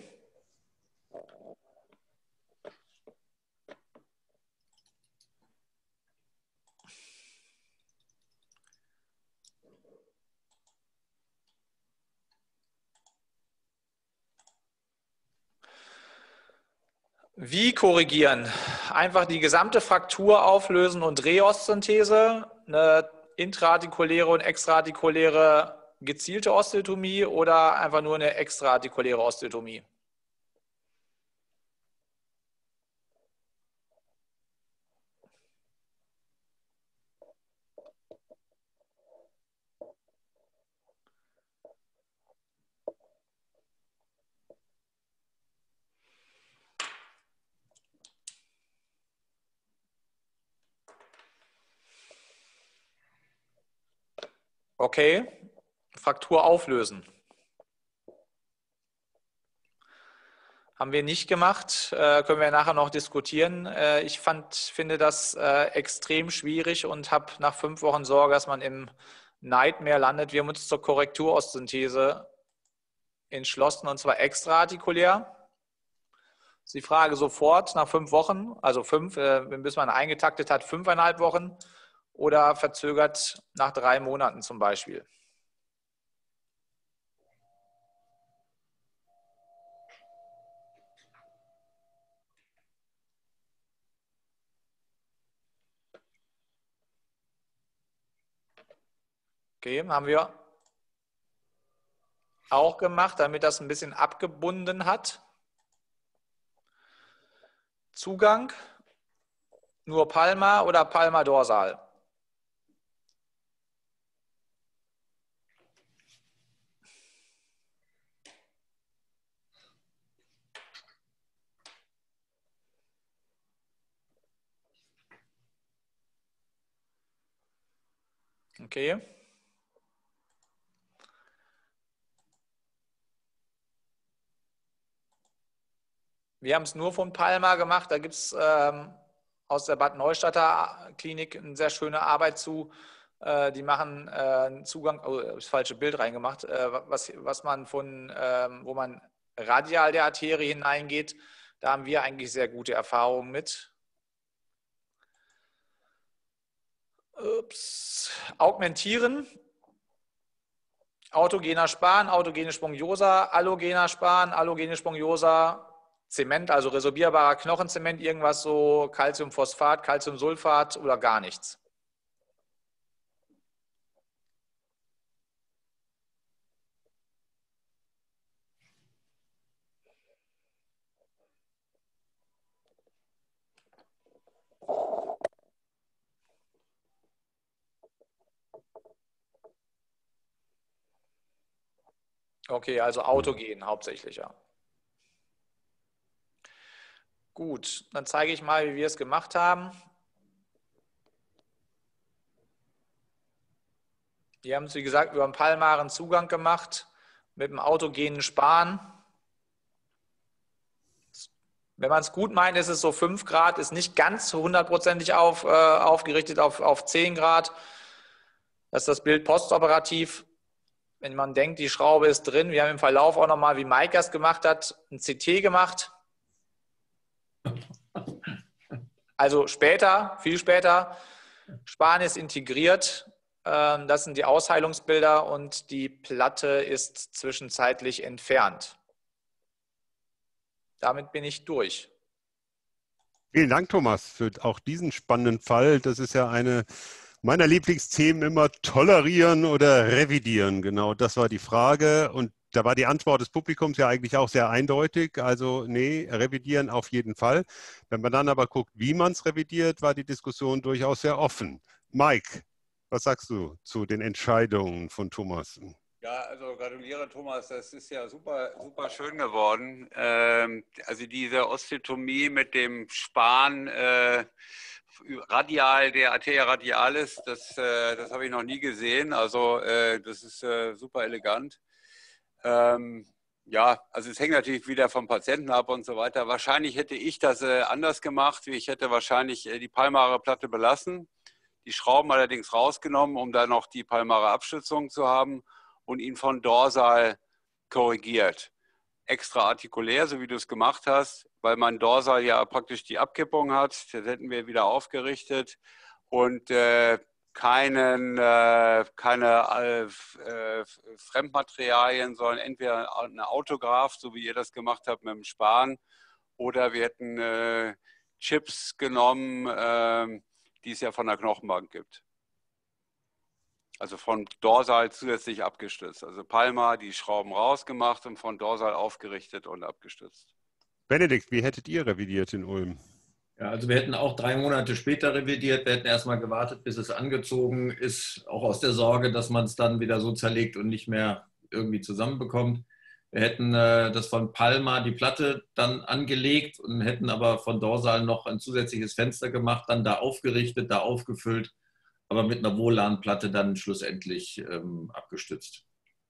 Wie korrigieren? Einfach die gesamte Fraktur auflösen und Reoszynthese, eine intraartikuläre und extraartikuläre gezielte Osteotomie oder einfach nur eine extraartikuläre Osteotomie? Okay, Fraktur auflösen. Haben wir nicht gemacht, äh, können wir nachher noch diskutieren. Äh, ich fand, finde das äh, extrem schwierig und habe nach fünf Wochen Sorge, dass man im Nightmare landet. Wir haben uns zur Korrekturoszynthese entschlossen, und zwar extraartikulär. Das ist die Frage sofort nach fünf Wochen, also fünf, äh, bis man eingetaktet hat, fünfeinhalb Wochen oder verzögert nach drei Monaten zum Beispiel. Okay, haben wir auch gemacht, damit das ein bisschen abgebunden hat. Zugang, nur Palma oder Palma dorsal? Okay. Wir haben es nur von Palma gemacht. Da gibt es ähm, aus der Bad Neustadter Klinik eine sehr schöne Arbeit zu. Äh, die machen äh, einen Zugang, oh, das falsche Bild reingemacht, äh, was, was man von, äh, wo man radial der Arterie hineingeht. Da haben wir eigentlich sehr gute Erfahrungen mit. Ups. Augmentieren. Autogener Span, autogene Spongiosa, allogener Span, allogene Spongiosa, Zement, also resorbierbarer Knochenzement, irgendwas so Calciumphosphat, Calciumsulfat oder gar nichts. Okay, also autogen hauptsächlich, ja. Gut, dann zeige ich mal, wie wir es gemacht haben. Wir haben es, wie gesagt, über einen palmaren Zugang gemacht, mit einem autogenen Span. Wenn man es gut meint, ist es so fünf Grad, ist nicht ganz hundertprozentig auf, äh, aufgerichtet auf, auf zehn Grad. Das ist das Bild postoperativ. Wenn man denkt, die Schraube ist drin, wir haben im Verlauf auch nochmal, wie Mike das gemacht hat, ein C T gemacht. Also später, viel später, Span ist integriert. Ähm, das sind die Ausheilungsbilder und die Platte ist zwischenzeitlich entfernt. Damit bin ich durch. Vielen Dank, Thomas, für auch diesen spannenden Fall. Das ist ja eine meiner Lieblingsthemen, immer tolerieren oder revidieren. Genau, das war die Frage. Und da war die Antwort des Publikums ja eigentlich auch sehr eindeutig. Also nee, revidieren auf jeden Fall. Wenn man dann aber guckt, wie man es revidiert, war die Diskussion durchaus sehr offen. Mike, was sagst du zu den Entscheidungen von Thomas? Ja, also gratuliere Thomas, das ist ja super, super schön geworden. Ähm, also diese Osteotomie mit dem Span äh, radial, der Arteria radialis, das, äh, das habe ich noch nie gesehen. Also äh, das ist äh, super elegant. Ähm, ja, also es hängt natürlich wieder vom Patienten ab und so weiter. Wahrscheinlich hätte ich das äh, anders gemacht. Ich hätte wahrscheinlich äh, die palmare Platte belassen, die Schrauben allerdings rausgenommen, um da noch die palmare Abstützung zu haben, und ihn von dorsal korrigiert. Extraartikulär, so wie du es gemacht hast, weil man dorsal ja praktisch die Abkippung hat. Das hätten wir wieder aufgerichtet und äh, keinen, äh, keine äh, Fremdmaterialien, sondern entweder eine Autograph, so wie ihr das gemacht habt mit dem Span, oder wir hätten äh, Chips genommen, äh, die es ja von der Knochenbank gibt. Also von dorsal zusätzlich abgestützt. Also Palmar die Schrauben rausgemacht und von dorsal aufgerichtet und abgestützt. Benedikt, wie hättet ihr revidiert in Ulm? Ja, also wir hätten auch drei Monate später revidiert. Wir hätten erstmal gewartet, bis es angezogen ist, auch aus der Sorge, dass man es dann wieder so zerlegt und nicht mehr irgendwie zusammenbekommt. Wir hätten äh, das von Palmar die Platte dann angelegt und hätten aber von dorsal noch ein zusätzliches Fenster gemacht, dann da aufgerichtet, da aufgefüllt, aber mit einer Wohlan-Platte dann schlussendlich ähm, abgestützt.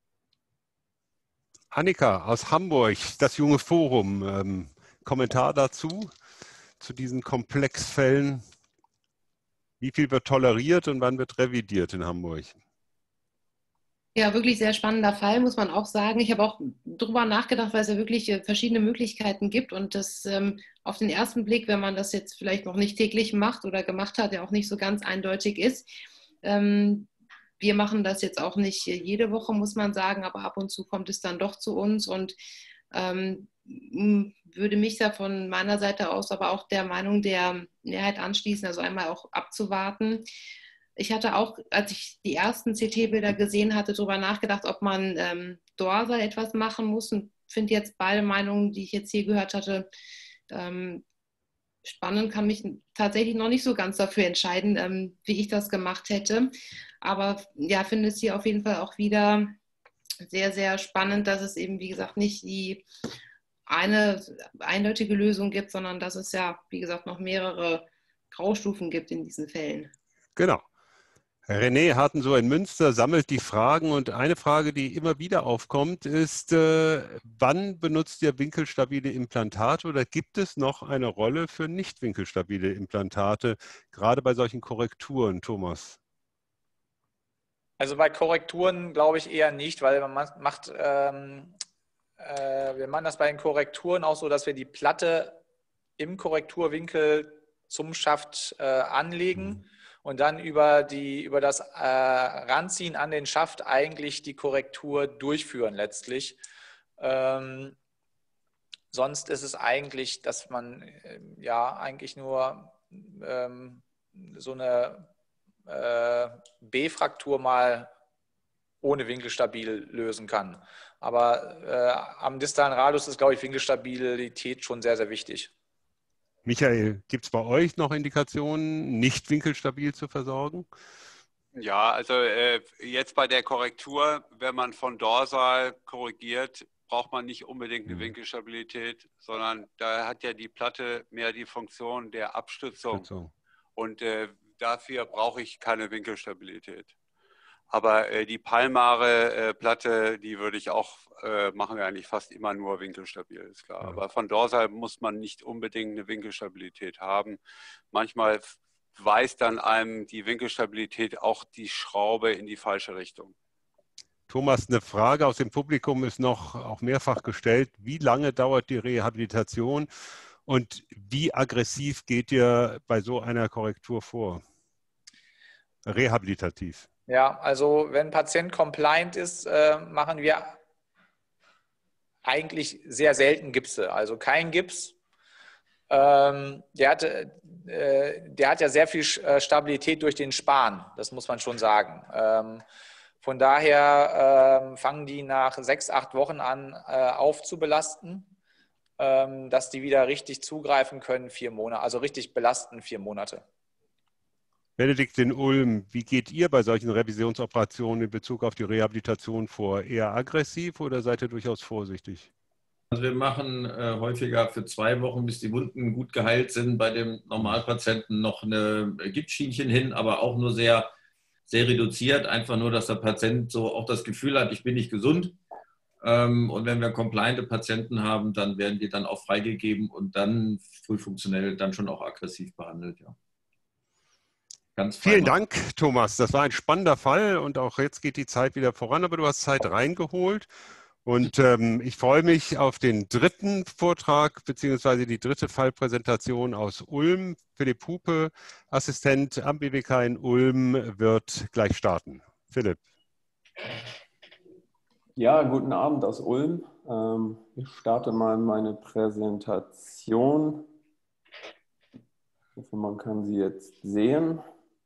Annika aus Hamburg, das Junge Forum, ähm, Kommentar dazu, zu diesen Komplexfällen. Wie viel wird toleriert und wann wird revidiert in Hamburg? Ja, wirklich sehr spannender Fall, muss man auch sagen. Ich habe auch drüber nachgedacht, weil es ja wirklich verschiedene Möglichkeiten gibt und das ähm, auf den ersten Blick, wenn man das jetzt vielleicht noch nicht täglich macht oder gemacht hat, ja auch nicht so ganz eindeutig ist. Ähm, wir machen das jetzt auch nicht jede Woche, muss man sagen, aber ab und zu kommt es dann doch zu uns und ähm, würde mich da von meiner Seite aus aber auch der Meinung der Mehrheit anschließen, also einmal auch abzuwarten. Ich hatte auch, als ich die ersten C T-Bilder gesehen hatte, darüber nachgedacht, ob man ähm, dorsal etwas machen muss und finde jetzt beide Meinungen, die ich jetzt hier gehört hatte, ähm, spannend, kann mich tatsächlich noch nicht so ganz dafür entscheiden, ähm, wie ich das gemacht hätte. Aber ja, finde es hier auf jeden Fall auch wieder sehr, sehr spannend, dass es eben, wie gesagt, nicht die eine eindeutige Lösung gibt, sondern dass es ja, wie gesagt, noch mehrere Graustufen gibt in diesen Fällen. Genau. René Hartensohr in Münster sammelt die Fragen und eine Frage, die immer wieder aufkommt, ist, äh, wann benutzt ihr winkelstabile Implantate oder gibt es noch eine Rolle für nicht winkelstabile Implantate, gerade bei solchen Korrekturen, Thomas? Also bei Korrekturen glaube ich eher nicht, weil man macht, ähm, äh, wir machen das bei den Korrekturen auch so, dass wir die Platte im Korrekturwinkel zum Schaft äh, anlegen. Mhm. Und dann über, die, über das äh, Ranziehen an den Schaft eigentlich die Korrektur durchführen letztlich. Ähm, sonst ist es eigentlich, dass man äh, ja eigentlich nur ähm, so eine äh, B-Fraktur mal ohne winkelstabil lösen kann. Aber äh, am distalen Radius ist, glaube ich, Winkelstabilität schon sehr, sehr wichtig. Michael, gibt es bei euch noch Indikationen, nicht winkelstabil zu versorgen? Ja, also äh, jetzt bei der Korrektur, wenn man von dorsal korrigiert, braucht man nicht unbedingt eine Winkelstabilität, sondern da hat ja die Platte mehr die Funktion der Abstützung. Abstützung. Und äh, dafür brauche ich keine Winkelstabilität. Aber äh, die palmare äh, Platte, die würde ich auch, äh, machen wir eigentlich fast immer nur winkelstabil, ist klar. Ja. Aber von dorsal muss man nicht unbedingt eine Winkelstabilität haben. Manchmal weist dann einem die Winkelstabilität auch die Schraube in die falsche Richtung. Thomas, eine Frage aus dem Publikum ist noch auch mehrfach gestellt. Wie lange dauert die Rehabilitation und wie aggressiv geht ihr bei so einer Korrektur vor? Rehabilitativ. Ja, also wenn ein Patient compliant ist, äh, machen wir eigentlich sehr selten Gipse. Also kein Gips. Ähm, der, hat, äh, der hat ja sehr viel Stabilität durch den Span, das muss man schon sagen. Ähm, von daher ähm, fangen die nach sechs, acht Wochen an äh, aufzubelasten, ähm, dass die wieder richtig zugreifen können, vier Monate, also richtig belasten, vier Monate. Benedikt in Ulm, wie geht ihr bei solchen Revisionsoperationen in Bezug auf die Rehabilitation vor? Eher aggressiv oder seid ihr durchaus vorsichtig? Also wir machen äh, häufiger für zwei Wochen, bis die Wunden gut geheilt sind, bei dem Normalpatienten noch eine Gipsschienchen hin, aber auch nur sehr, sehr reduziert. Einfach nur, dass der Patient so auch das Gefühl hat, ich bin nicht gesund. Ähm, und wenn wir compliante Patienten haben, dann werden die dann auch freigegeben und dann frühfunktionell dann schon auch aggressiv behandelt, ja. Ganz Vielen Dank, Thomas. Das war ein spannender Fall und auch jetzt geht die Zeit wieder voran, aber du hast Zeit reingeholt. Und ähm, ich freue mich auf den dritten Vortrag beziehungsweise die dritte Fallpräsentation aus Ulm. Philipp Hupe, Assistent am B W K in Ulm, wird gleich starten. Philipp. Ja, guten Abend aus Ulm. Ähm, ich starte mal meine Präsentation. Ich hoffe, man kann sie jetzt sehen.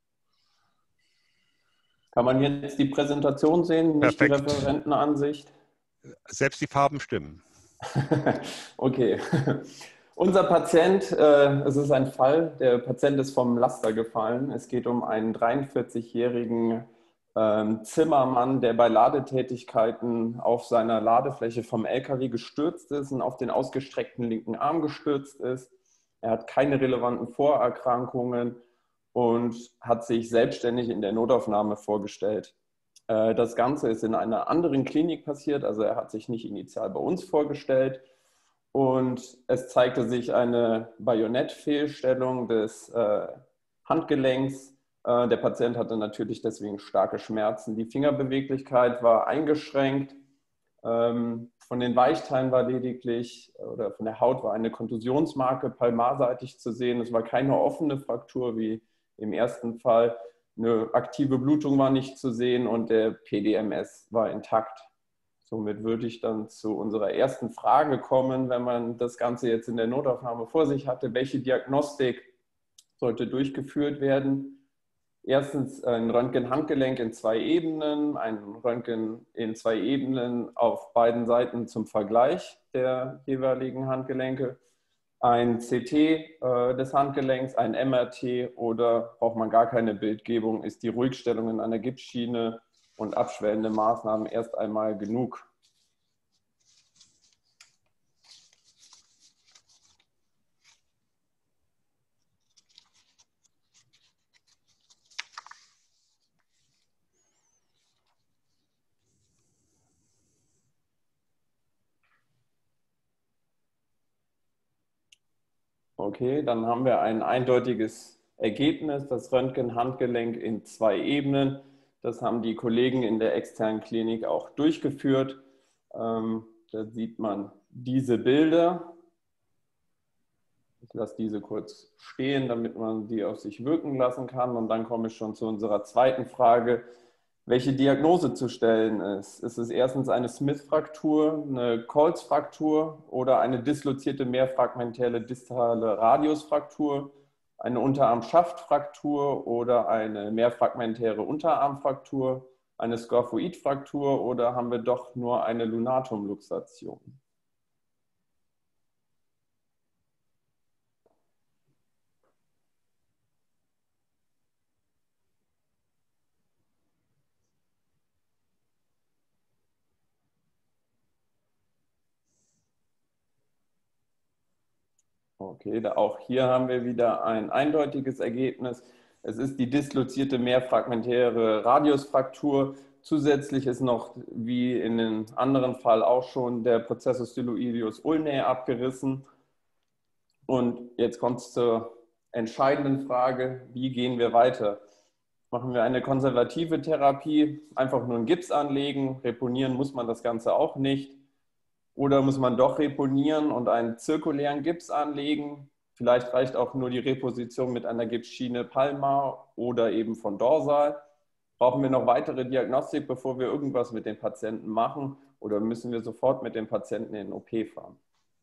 Kann man jetzt die Präsentation sehen, nicht Perfekt. die Referentenansicht? Selbst die Farben stimmen. Okay. Unser Patient, äh, es ist ein Fall, der Patient ist vom Laster gefallen. Es geht um einen dreiundvierzigjährigen ähm, Zimmermann, der bei Ladetätigkeiten auf seiner Ladefläche vom L K W gestürzt ist und auf den ausgestreckten linken Arm gestürzt ist. Er hat keine relevanten Vorerkrankungen und hat sich selbstständig in der Notaufnahme vorgestellt. Das Ganze ist in einer anderen Klinik passiert, also er hat sich nicht initial bei uns vorgestellt und es zeigte sich eine Bajonettfehlstellung des äh, Handgelenks. Äh, der Patient hatte natürlich deswegen starke Schmerzen. Die Fingerbeweglichkeit war eingeschränkt. Ähm, von den Weichteilen war lediglich, oder von der Haut war eine Kontusionsmarke palmarseitig zu sehen. Es war keine offene Fraktur wie im ersten Fall. Eine aktive Blutung war nicht zu sehen und der P D M S war intakt. Somit würde ich dann zu unserer ersten Frage kommen, wenn man das Ganze jetzt in der Notaufnahme vor sich hatte. Welche Diagnostik sollte durchgeführt werden? Erstens ein Röntgen-Handgelenk in zwei Ebenen, ein Röntgen in zwei Ebenen auf beiden Seiten zum Vergleich der jeweiligen Handgelenke. Ein C T äh, des Handgelenks, ein M R T oder braucht man gar keine Bildgebung, ist die Ruhigstellung in einer Gipsschiene und abschwellende Maßnahmen erst einmal genug. Okay, dann haben wir ein eindeutiges Ergebnis, das Röntgen-Handgelenk in zwei Ebenen. Das haben die Kollegen in der externen Klinik auch durchgeführt. Ähm, da sieht man diese Bilder. Ich lasse diese kurz stehen, damit man die auf sich wirken lassen kann. Und dann komme ich schon zu unserer zweiten Frage, welche Diagnose zu stellen ist. Ist es erstens eine Smith-Fraktur, eine Colles-Fraktur oder eine dislozierte mehrfragmentäre distale Radiusfraktur, eine Unterarm-Schaft-Fraktur oder eine mehrfragmentäre Unterarmfraktur, eine Skorphoid-Fraktur oder haben wir doch nur eine Lunatum-Luxation? Okay, da auch hier haben wir wieder ein eindeutiges Ergebnis. Es ist die dislozierte mehrfragmentäre Radiusfraktur. Zusätzlich ist noch, wie in dem anderen Fall auch schon, der Processus styloideus ulnae abgerissen. Und jetzt kommt es zur entscheidenden Frage, wie gehen wir weiter? Machen wir eine konservative Therapie, einfach nur einen Gips anlegen, reponieren muss man das Ganze auch nicht. Oder muss man doch reponieren und einen zirkulären Gips anlegen? Vielleicht reicht auch nur die Reposition mit einer Gipsschiene palmar oder eben von dorsal. Brauchen wir noch weitere Diagnostik, bevor wir irgendwas mit den Patienten machen? Oder müssen wir sofort mit dem Patienten in den O P fahren?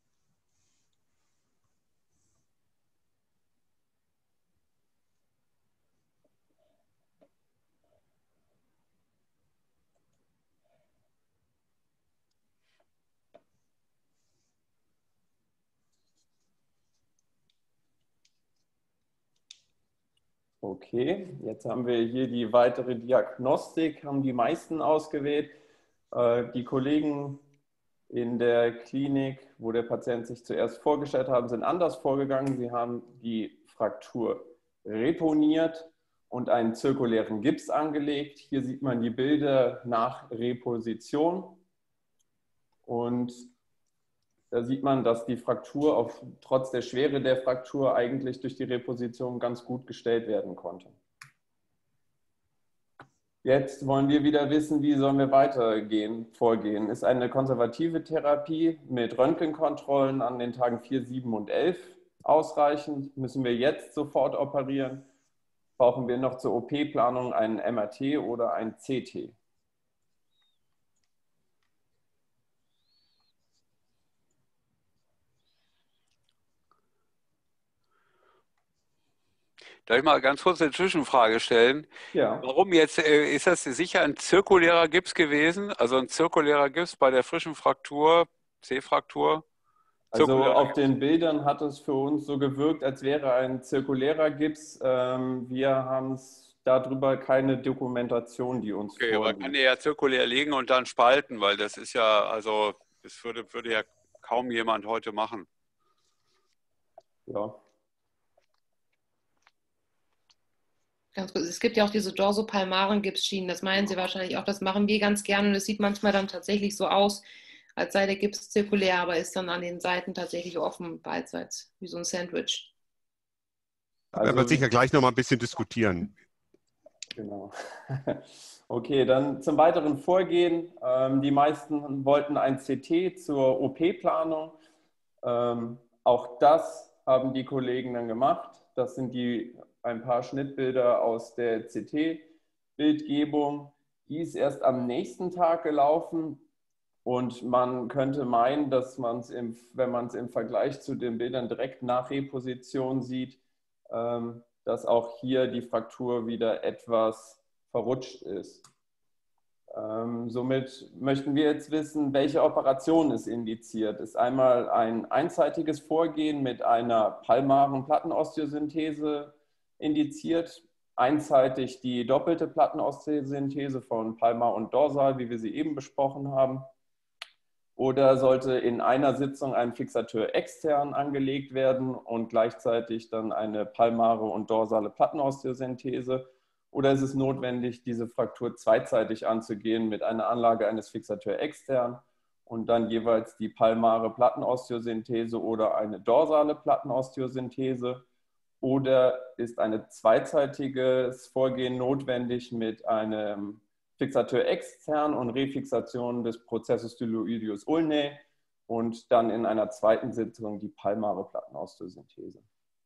Okay, jetzt haben wir hier die weitere Diagnostik, haben die meisten ausgewählt. Die Kollegen in der Klinik, wo der Patient sich zuerst vorgestellt haben, sind anders vorgegangen. Sie haben die Fraktur reponiert und einen zirkulären Gips angelegt. Hier sieht man die Bilder nach Reposition. Und da sieht man, dass die Fraktur auf, trotz der Schwere der Fraktur eigentlich durch die Reposition ganz gut gestellt werden konnte. Jetzt wollen wir wieder wissen, wie sollen wir weitergehen, vorgehen. Ist eine konservative Therapie mit Röntgenkontrollen an den Tagen vier, sieben und elf ausreichend? Müssen wir jetzt sofort operieren? Brauchen wir noch zur O P-Planung einen M R T oder ein C T? Darf ich mal ganz kurz eine Zwischenfrage stellen? Ja. Warum jetzt, äh, ist das sicher ein zirkulärer Gips gewesen? Also ein zirkulärer Gips bei der frischen Fraktur, C-Fraktur? Also auf den Bildern hat es für uns so gewirkt, als wäre ein zirkulärer Gips. Ähm, wir haben es darüber keine Dokumentation, die uns okay, vorliegt. Man kann ja zirkulär legen und dann spalten, weil das ist ja, also das würde, würde ja kaum jemand heute machen. Ja. Ganz gut. Es gibt ja auch diese dorsopalmaren Gipsschienen, das meinen Sie wahrscheinlich auch, das machen wir ganz gerne und es sieht manchmal dann tatsächlich so aus, als sei der Gips zirkulär, aber ist dann an den Seiten tatsächlich offen, beidseits, wie so ein Sandwich. Also, wir werden sicher gleich noch mal ein bisschen diskutieren. Genau. Okay, dann zum weiteren Vorgehen. Ähm, die meisten wollten ein C T zur O P-Planung. Ähm, auch das haben die Kollegen dann gemacht. Das sind die ein paar Schnittbilder aus der C T-Bildgebung. Die ist erst am nächsten Tag gelaufen und man könnte meinen, dass man es, wenn man es im Vergleich zu den Bildern direkt nach Reposition sieht, ähm, dass auch hier die Fraktur wieder etwas verrutscht ist. Ähm, somit möchten wir jetzt wissen, welche Operation ist indiziert. Ist einmal ein einseitiges Vorgehen mit einer palmaren Plattenosteosynthese indiziert, einseitig die doppelte Plattenosteosynthese von palmar und dorsal, wie wir sie eben besprochen haben. Oder sollte in einer Sitzung ein Fixateur extern angelegt werden und gleichzeitig dann eine palmare und dorsale Plattenosteosynthese? Oder ist es notwendig, diese Fraktur zweizeitig anzugehen mit einer Anlage eines Fixateur extern und dann jeweils die palmare Plattenosteosynthese oder eine dorsale Plattenosteosynthese? Oder ist ein zweizeitiges Vorgehen notwendig mit einem Fixateur extern und Refixation des Processus styloideus ulnae und dann in einer zweiten Sitzung die palmare Plattenosteosynthese?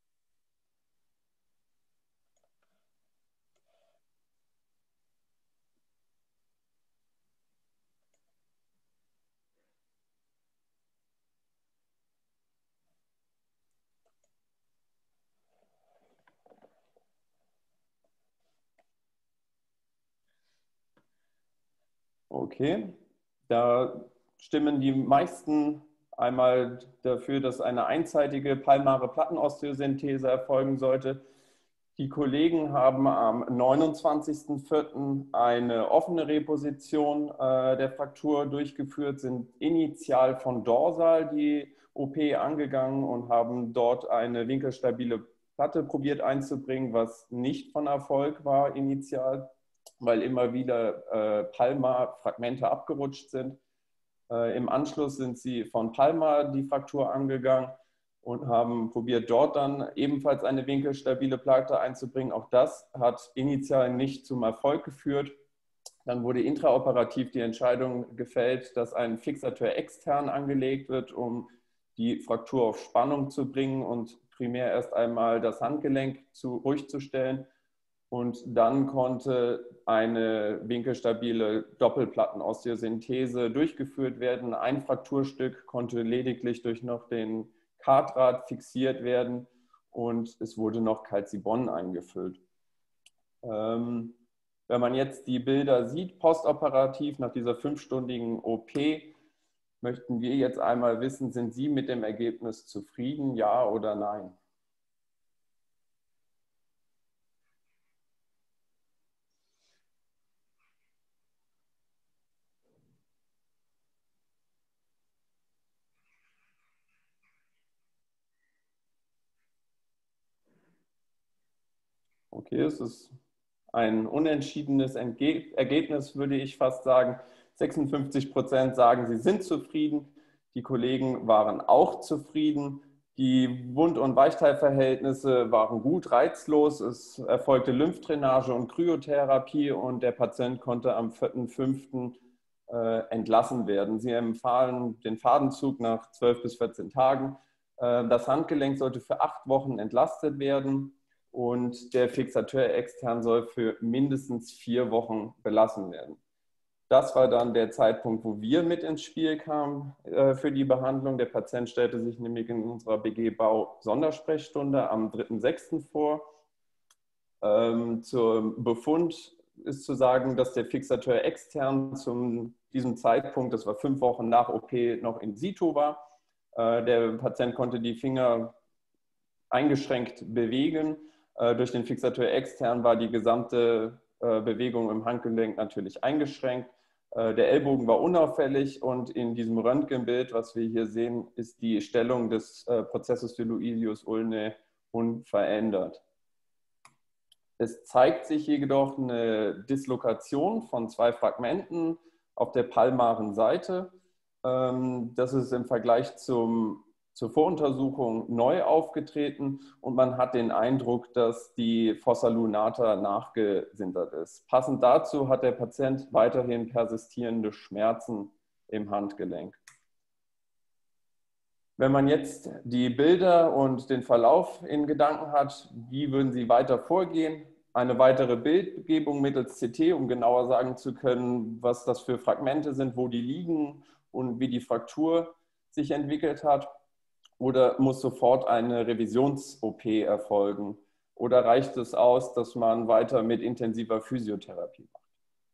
Okay, da stimmen die meisten einmal dafür, dass eine einseitige palmare Plattenosteosynthese erfolgen sollte. Die Kollegen haben am neunundzwanzigsten vierten eine offene Reposition äh, der Fraktur durchgeführt, sind initial von dorsal die O P angegangen und haben dort eine winkelstabile Platte probiert einzubringen, was nicht von Erfolg war initial, weil immer wieder äh, Palmar-Fragmente abgerutscht sind. Äh, Im Anschluss sind sie von Palmar die Fraktur angegangen und haben probiert, dort dann ebenfalls eine winkelstabile Platte einzubringen. Auch das hat initial nicht zum Erfolg geführt. Dann wurde intraoperativ die Entscheidung gefällt, dass ein Fixateur extern angelegt wird, um die Fraktur auf Spannung zu bringen und primär erst einmal das Handgelenk zu, ruhig zu stellen. Und dann konnte eine winkelstabile Doppelplattenosteosynthese durchgeführt werden. Ein Frakturstück konnte lediglich durch noch den Kartdraht fixiert werden und es wurde noch Calcibon eingefüllt. Ähm, wenn man jetzt die Bilder sieht, postoperativ nach dieser fünfstündigen O P, möchten wir jetzt einmal wissen, sind Sie mit dem Ergebnis zufrieden, ja oder nein? Okay, es ist ein unentschiedenes Ergebnis, würde ich fast sagen. sechsundfünfzig Prozent sagen, sie sind zufrieden. Die Kollegen waren auch zufrieden. Die Wund- und Weichteilverhältnisse waren gut, reizlos. Es erfolgte Lymphdrainage und Kryotherapie und der Patient konnte am vierten fünften äh, entlassen werden. Sie empfahlen den Fadenzug nach zwölf bis vierzehn Tagen. Äh, das Handgelenk sollte für acht Wochen entlastet werden. Und der Fixateur extern soll für mindestens vier Wochen belassen werden. Das war dann der Zeitpunkt, wo wir mit ins Spiel kamen äh, für die Behandlung. Der Patient stellte sich nämlich in unserer B G-Bau-Sondersprechstunde am dritten sechsten vor. Ähm, zum Befund ist zu sagen, dass der Fixateur extern zu diesem Zeitpunkt, das war fünf Wochen nach O P, noch in situ war. Äh, der Patient konnte die Finger eingeschränkt bewegen. Durch den Fixateur extern war die gesamte Bewegung im Handgelenk natürlich eingeschränkt. Der Ellbogen war unauffällig und in diesem Röntgenbild, was wir hier sehen, ist die Stellung des Prozessus styloideus ulnae unverändert. Es zeigt sich jedoch eine Dislokation von zwei Fragmenten auf der palmaren Seite. Das ist im Vergleich zum zur Voruntersuchung neu aufgetreten und man hat den Eindruck, dass die Fossa lunata nachgesintert ist. Passend dazu hat der Patient weiterhin persistierende Schmerzen im Handgelenk. Wenn man jetzt die Bilder und den Verlauf in Gedanken hat, wie würden Sie weiter vorgehen? Eine weitere Bildgebung mittels C T, um genauer sagen zu können, was das für Fragmente sind, wo die liegen und wie die Fraktur sich entwickelt hat. Oder muss sofort eine Revisions-O P erfolgen? Oder reicht es aus, dass man weiter mit intensiver Physiotherapie macht?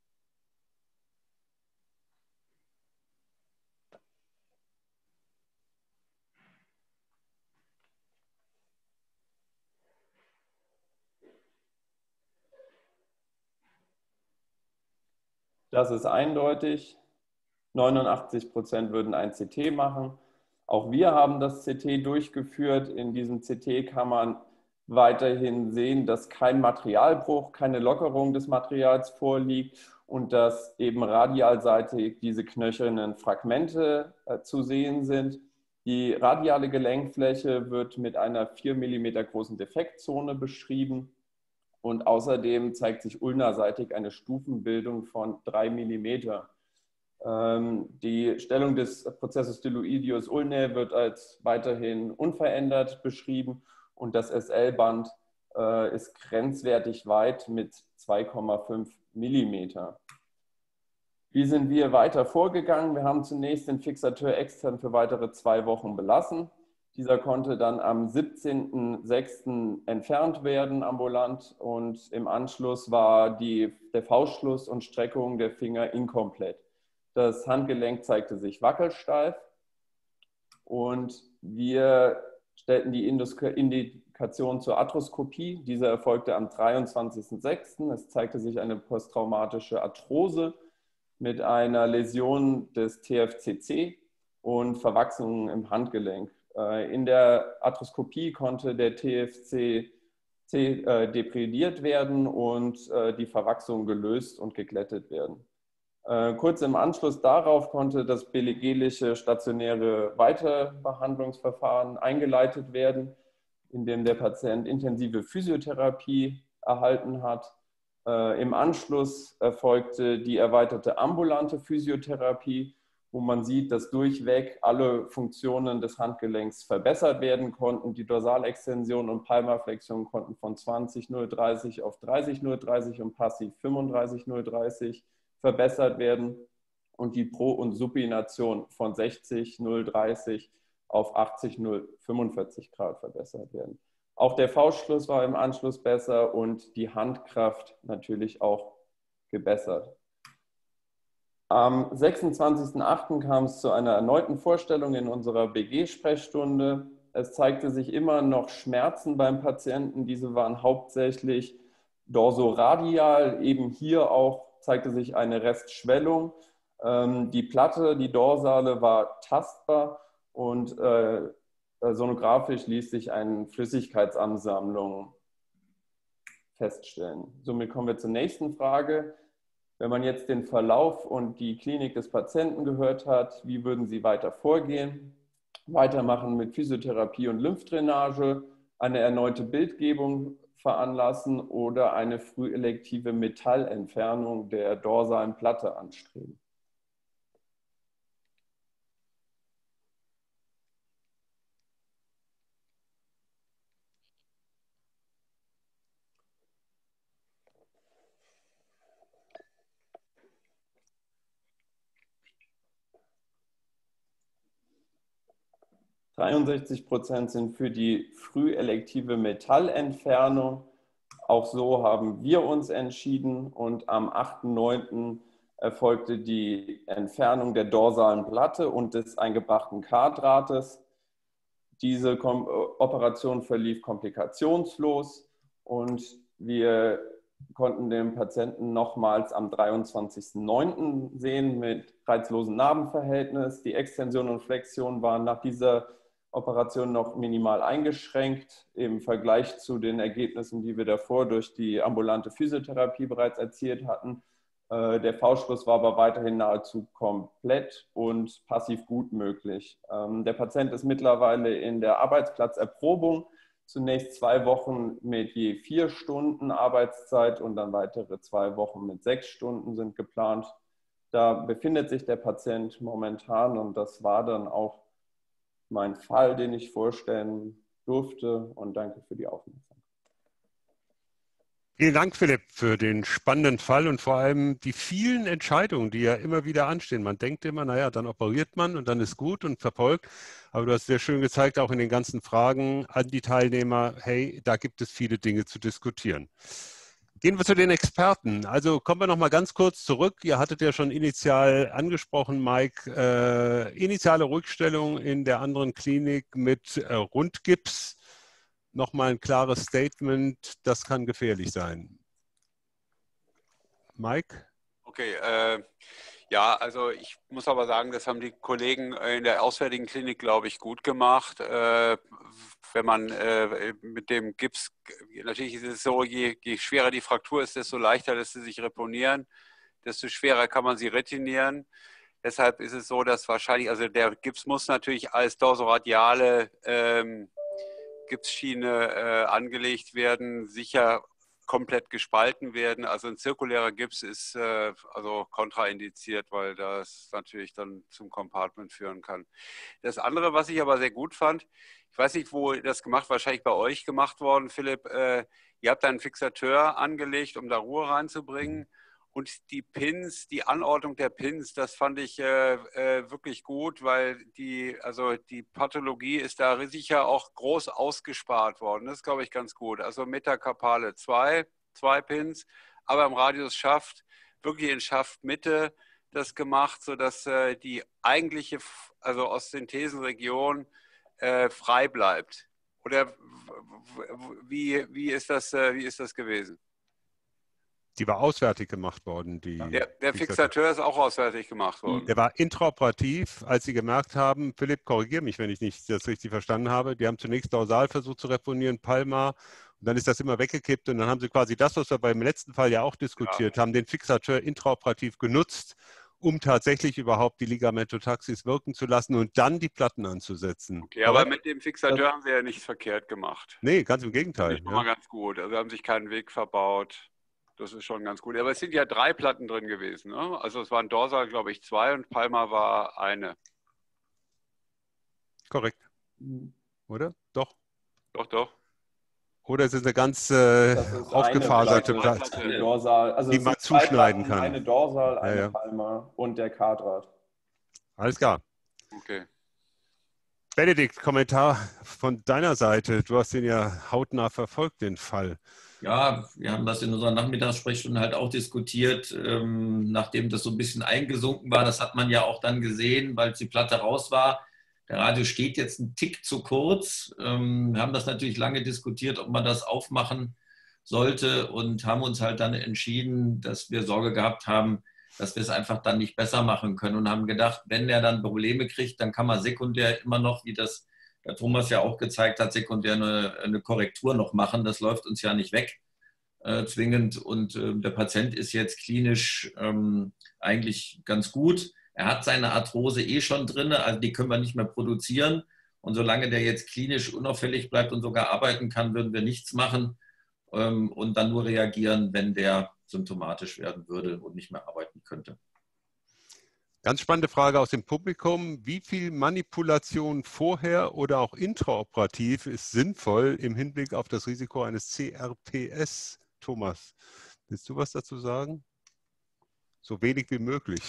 Das ist eindeutig. neunundachtzig Prozent würden ein C T machen. Auch wir haben das C T durchgeführt. In diesem C T kann man weiterhin sehen, dass kein Materialbruch, keine Lockerung des Materials vorliegt und dass eben radialseitig diese knöchernen Fragmente äh, zu sehen sind. Die radiale Gelenkfläche wird mit einer vier Millimeter großen Defektzone beschrieben und außerdem zeigt sich ulnaseitig eine Stufenbildung von drei Millimeter. Die Stellung des Prozessus styloideus ulnae wird als weiterhin unverändert beschrieben und das S L-Band äh, ist grenzwertig weit mit zwei Komma fünf Millimeter. Wie sind wir weiter vorgegangen? Wir haben zunächst den Fixateur extern für weitere zwei Wochen belassen. Dieser konnte dann am siebzehnten sechsten entfernt werden, ambulant, und im Anschluss war die, der V-Schluss und Streckung der Finger inkomplett. Das Handgelenk zeigte sich wackelsteif und wir stellten die Indikation zur Arthroskopie. Diese erfolgte am dreiundzwanzigsten sechsten Es zeigte sich eine posttraumatische Arthrose mit einer Läsion des T F C C und Verwachsungen im Handgelenk. In der Arthroskopie konnte der T F C C deprimiert werden und die Verwachsung gelöst und geglättet werden. Kurz im Anschluss darauf konnte das belegelische stationäre Weiterbehandlungsverfahren eingeleitet werden, in dem der Patient intensive Physiotherapie erhalten hat. Im Anschluss erfolgte die erweiterte ambulante Physiotherapie, wo man sieht, dass durchweg alle Funktionen des Handgelenks verbessert werden konnten. Die Dorsalextension und Palmarflexion konnten von zwanzig null dreißig auf dreißig null dreißig und passiv fünfunddreißig null dreißig verbessert werden und die Pro- und Supination von sechzig null dreißig auf achtzig null fünfundvierzig Grad verbessert werden. Auch der Faustschluss war im Anschluss besser und die Handkraft natürlich auch gebessert. Am sechsundzwanzigsten achten kam es zu einer erneuten Vorstellung in unserer B G-Sprechstunde. Es zeigte sich immer noch Schmerzen beim Patienten. Diese waren hauptsächlich dorsoradial. Eben hier auch zeigte sich eine Restschwellung. Die Platte, die Dorsale, war tastbar und sonografisch ließ sich eine Flüssigkeitsansammlung feststellen. Somit kommen wir zur nächsten Frage. Wenn man jetzt den Verlauf und die Klinik des Patienten gehört hat, wie würden Sie weiter vorgehen? Weitermachen mit Physiotherapie und Lymphdrainage, eine erneute Bildgebung veranlassen oder eine frühelektive Metallentfernung der dorsalen Platte anstreben? dreiundsechzig Prozent sind für die frühelektive Metallentfernung. Auch so haben wir uns entschieden und am achten neunten erfolgte die Entfernung der dorsalen Platte und des eingebrachten K-Drahtes. Diese Operation verlief komplikationslos und wir konnten den Patienten nochmals am dreiundzwanzigsten neunten sehen mit reizlosem Narbenverhältnis. Die Extension und Flexion waren nach dieser Operation noch minimal eingeschränkt im Vergleich zu den Ergebnissen, die wir davor durch die ambulante Physiotherapie bereits erzielt hatten. Der V-Schluss war aber weiterhin nahezu komplett und passiv gut möglich. Der Patient ist mittlerweile in der Arbeitsplatzerprobung. Zunächst zwei Wochen mit je vier Stunden Arbeitszeit und dann weitere zwei Wochen mit sechs Stunden sind geplant. Da befindet sich der Patient momentan und das war dann auch mein Fall, den ich vorstellen durfte, und danke für die Aufmerksamkeit. Vielen Dank, Philipp, für den spannenden Fall und vor allem die vielen Entscheidungen, die ja immer wieder anstehen. Man denkt immer, naja, dann operiert man und dann ist gut und verfolgt. Aber du hast sehr schön gezeigt, auch in den ganzen Fragen an die Teilnehmer, hey, da gibt es viele Dinge zu diskutieren. Gehen wir zu den Experten. Also kommen wir noch mal ganz kurz zurück. Ihr hattet ja schon initial angesprochen, Mike, äh, initiale Rückstellung in der anderen Klinik mit äh, Rundgips. Nochmal ein klares Statement, das kann gefährlich sein. Mike? Okay, äh, ja, also ich muss aber sagen, das haben die Kollegen in der Auswärtigen Klinik, glaube ich, gut gemacht. Äh, wenn man äh, mit dem Gips, natürlich ist es so, je, je schwerer die Fraktur ist, desto leichter lässt sie sich reponieren, desto schwerer kann man sie retinieren. Deshalb ist es so, dass wahrscheinlich, also der Gips muss natürlich als dorsoradiale ähm, Gipsschiene äh, angelegt werden, sicher komplett gespalten werden. Also ein zirkulärer Gips ist äh, also kontraindiziert, weil das natürlich dann zum Compartment führen kann. Das andere, was ich aber sehr gut fand, ich weiß nicht, wo das gemacht, wahrscheinlich bei euch gemacht worden, Philipp, äh, ihr habt einen Fixateur angelegt, um da Ruhe reinzubringen. Und die Pins, die Anordnung der Pins, das fand ich äh, äh, wirklich gut, weil die, also die Pathologie ist da sicher auch groß ausgespart worden. Das ist, glaube ich, ganz gut. Also Metakarpale zwei, zwei Pins, aber im Radius Schaft, wirklich in Schaftmitte das gemacht, sodass äh, die eigentliche, also Oszenthesenregion äh, frei bleibt. Oder wie, wie, ist das, äh, wie ist das gewesen? Die war auswärtig gemacht worden. Die der, der Fixateur ist auch auswärtig gemacht worden. Der war intraoperativ, als sie gemerkt haben, Philipp, korrigiere mich, wenn ich nicht das richtig verstanden habe, die haben zunächst dorsal versucht zu reponieren, Palmar, und dann ist das immer weggekippt und dann haben sie quasi das, was wir beim letzten Fall ja auch diskutiert ja. haben, den Fixateur intraoperativ genutzt, um tatsächlich überhaupt die Ligamentotaxis wirken zu lassen und dann die Platten anzusetzen. Okay, aber mit dem Fixateur das, haben sie ja nichts verkehrt gemacht. Nee, ganz im Gegenteil. Das ist ja. ganz gut. Also haben sich keinen Weg verbaut. Das ist schon ganz gut. Aber es sind ja drei Platten drin gewesen. Ne? Also es waren Dorsal, glaube ich, zwei und Palmar war eine. Korrekt. Oder? Doch. Doch, doch. Oder es ist eine ganz äh, aufgefaserte Platte, Platte, die, Dorsal, also die man zuschneiden Platten, kann. Eine Dorsal, eine ja, ja. Palmar und der Kartdraht. Alles klar. Okay. Benedikt, Kommentar von deiner Seite. Du hast den ja hautnah verfolgt, den Fall. Ja, wir haben das in unserer Nachmittagssprechstunde halt auch diskutiert, ähm, nachdem das so ein bisschen eingesunken war. Das hat man ja auch dann gesehen, weil die Platte raus war. Der Radius steht jetzt einen Tick zu kurz. Ähm, wir haben das natürlich lange diskutiert, ob man das aufmachen sollte und haben uns halt dann entschieden, dass wir Sorge gehabt haben, dass wir es einfach dann nicht besser machen können und haben gedacht, wenn er dann Probleme kriegt, dann kann man sekundär immer noch, wie das der Thomas ja auch gezeigt hat, sekundär eine, eine Korrektur noch machen. Das läuft uns ja nicht weg äh, zwingend. Und äh, der Patient ist jetzt klinisch ähm, eigentlich ganz gut. Er hat seine Arthrose eh schon drin, also die können wir nicht mehr produzieren. Und solange der jetzt klinisch unauffällig bleibt und sogar arbeiten kann, würden wir nichts machen ähm, und dann nur reagieren, wenn der symptomatisch werden würde und nicht mehr arbeiten könnte. Ganz spannende Frage aus dem Publikum. Wie viel Manipulation vorher oder auch intraoperativ ist sinnvoll im Hinblick auf das Risiko eines C R P S? Thomas, willst du was dazu sagen? So wenig wie möglich.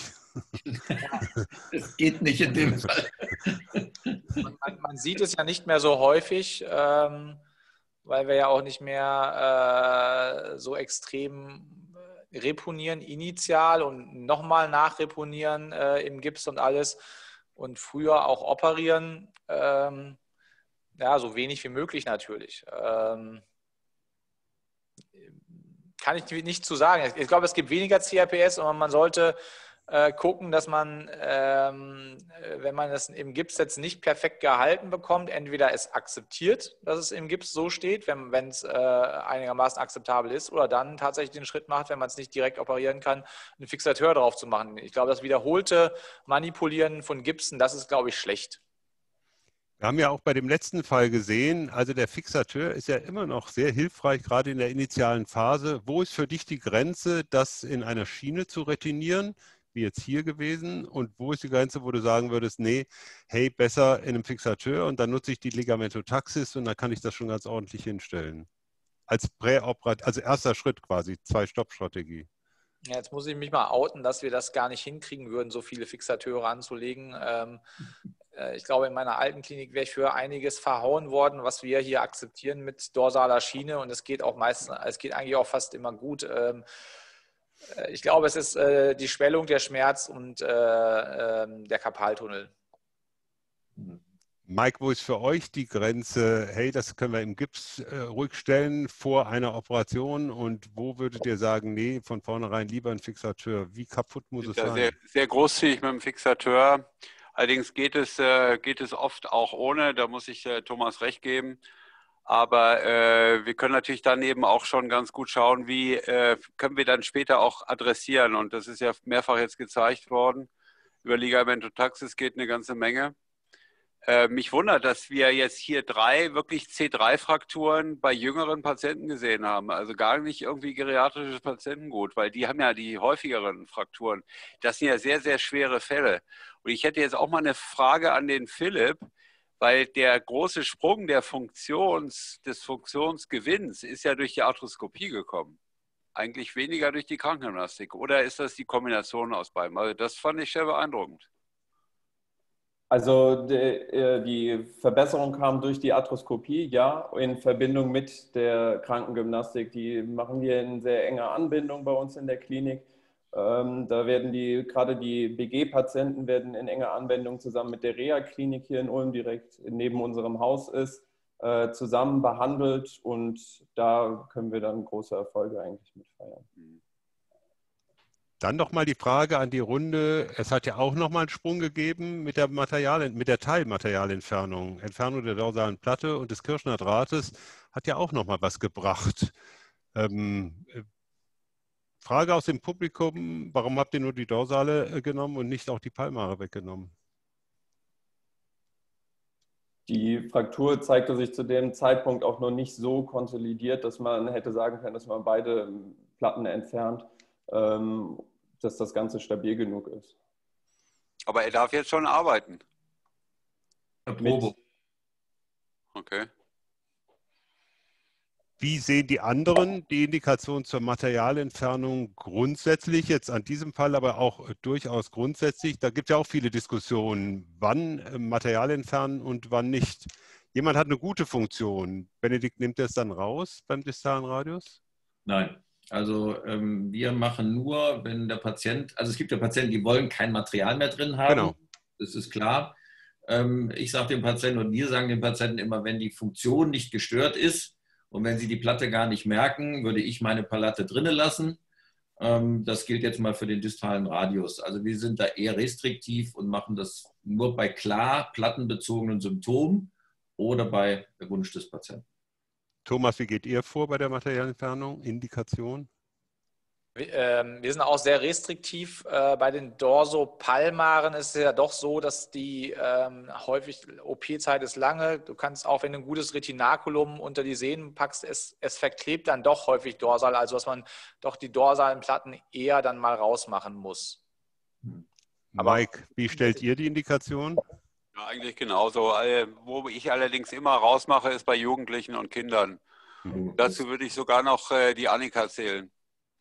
Es geht nicht in dem Fall. Man, man sieht es ja nicht mehr so häufig, ähm, weil wir ja auch nicht mehr äh, so extrem reponieren initial und nochmal nachreponieren äh, im Gips und alles und früher auch operieren. Ähm, ja, so wenig wie möglich natürlich. Ähm, kann ich nicht zu sagen. Ich glaube, es gibt weniger C R P S und man sollte äh, gucken, dass man, ähm, wenn man das im Gips jetzt nicht perfekt gehalten bekommt, entweder es akzeptiert, dass es im Gips so steht, wenn es äh, einigermaßen akzeptabel ist, oder dann tatsächlich den Schritt macht, wenn man es nicht direkt operieren kann, einen Fixateur drauf zu machen. Ich glaube, das wiederholte Manipulieren von Gipsen, das ist, glaube ich, schlecht. Wir haben ja auch bei dem letzten Fall gesehen, also der Fixateur ist ja immer noch sehr hilfreich, gerade in der initialen Phase. Wo ist für dich die Grenze, das in einer Schiene zu retinieren, wie jetzt hier gewesen? Und wo ist die Grenze, wo du sagen würdest, nee, hey, besser in einem Fixateur und dann nutze ich die Ligamentotaxis und dann kann ich das schon ganz ordentlich hinstellen? Als Präoperat, also erster Schritt quasi, Zwei-Stopp-Strategie. Ja, jetzt muss ich mich mal outen, dass wir das gar nicht hinkriegen würden, so viele Fixateure anzulegen. Ähm, äh, ich glaube, in meiner alten Klinik wäre ich für einiges verhauen worden, was wir hier akzeptieren mit dorsaler Schiene. Und es geht auch meistens, es geht eigentlich auch fast immer gut. Ähm, äh, ich glaube, es ist äh, die Schwellung, der Schmerz und äh, äh, der Karpaltunnel. Mike, wo ist für euch die Grenze, hey, das können wir im Gips äh, ruhig stellen vor einer Operation, und wo würdet ihr sagen, nee, von vornherein lieber ein Fixateur? Wie kaputt muss es sein? Sehr, sehr großzügig mit dem Fixateur. Allerdings geht es, äh, geht es oft auch ohne, da muss ich äh, Thomas recht geben. Aber äh, wir können natürlich dann eben auch schon ganz gut schauen, wie äh, können wir dann später auch adressieren. Und das ist ja mehrfach jetzt gezeigt worden. Über Ligamentotaxis geht eine ganze Menge. Äh, mich wundert, dass wir jetzt hier drei wirklich C drei Frakturen bei jüngeren Patienten gesehen haben. Also gar nicht irgendwie geriatrisches Patientengut, weil die haben ja die häufigeren Frakturen. Das sind ja sehr, sehr schwere Fälle. Und ich hätte jetzt auch mal eine Frage an den Philipp, weil der große Sprung der Funktions, des Funktionsgewinns ist ja durch die Arthroskopie gekommen. Eigentlich weniger durch die Krankengymnastik. Oder ist das die Kombination aus beiden? Also das fand ich sehr beeindruckend. Also die, die Verbesserung kam durch die Arthroskopie, ja, in Verbindung mit der Krankengymnastik. Die machen wir in sehr enger Anbindung bei uns in der Klinik. Ähm, da werden die, gerade die B G-Patienten werden in enger Anwendung zusammen mit der Reha-Klinik hier in Ulm, direkt neben unserem Haus ist, äh, zusammen behandelt, und da können wir dann große Erfolge eigentlich mit feiern. Dann noch mal die Frage an die Runde. Es hat ja auch noch mal einen Sprung gegeben mit der, Material, mit der Teilmaterialentfernung. Entfernung der dorsalen Platte und des Kirschner Drahtes hat ja auch noch mal was gebracht. Ähm, Frage aus dem Publikum, warum habt ihr nur die dorsale genommen und nicht auch die Palmare weggenommen? Die Fraktur zeigte sich zu dem Zeitpunkt auch noch nicht so konsolidiert, dass man hätte sagen können, dass man beide Platten entfernt, ähm, dass das Ganze stabil genug ist. Aber er darf jetzt schon arbeiten. Probe. Okay. Wie sehen die anderen die Indikation zur Materialentfernung grundsätzlich, jetzt an diesem Fall aber auch durchaus grundsätzlich? Da gibt es ja auch viele Diskussionen, wann Material entfernen und wann nicht. Jemand hat eine gute Funktion. Benedikt, nimmt er es dann raus beim distalen Radius? Nein. Also ähm, wir machen nur, wenn der Patient, also es gibt ja Patienten, die wollen kein Material mehr drin haben. Genau. Das ist klar. Ähm, ich sage dem Patienten und wir sagen dem Patienten immer, wenn die Funktion nicht gestört ist, und wenn Sie die Platte gar nicht merken, würde ich meine Platte drinnen lassen. Das gilt jetzt mal für den distalen Radius. Also wir sind da eher restriktiv und machen das nur bei klar plattenbezogenen Symptomen oder bei Wunsch des Patienten. Thomas, wie geht ihr vor bei der Materialentfernung? Indikation? Wir sind auch sehr restriktiv. Bei den Dorsopalmaren ist es ja doch so, dass die ähm, häufig O P-Zeit ist lange. Du kannst auch, wenn du ein gutes Retinaculum unter die Sehnen packst, es, es verklebt dann doch häufig dorsal, also dass man doch die dorsalen Platten eher dann mal rausmachen muss. Mike, wie stellt ihr die Indikation? Ja, eigentlich genauso. Wo ich allerdings immer rausmache, ist bei Jugendlichen und Kindern. Mhm. Dazu würde ich sogar noch die Annika zählen.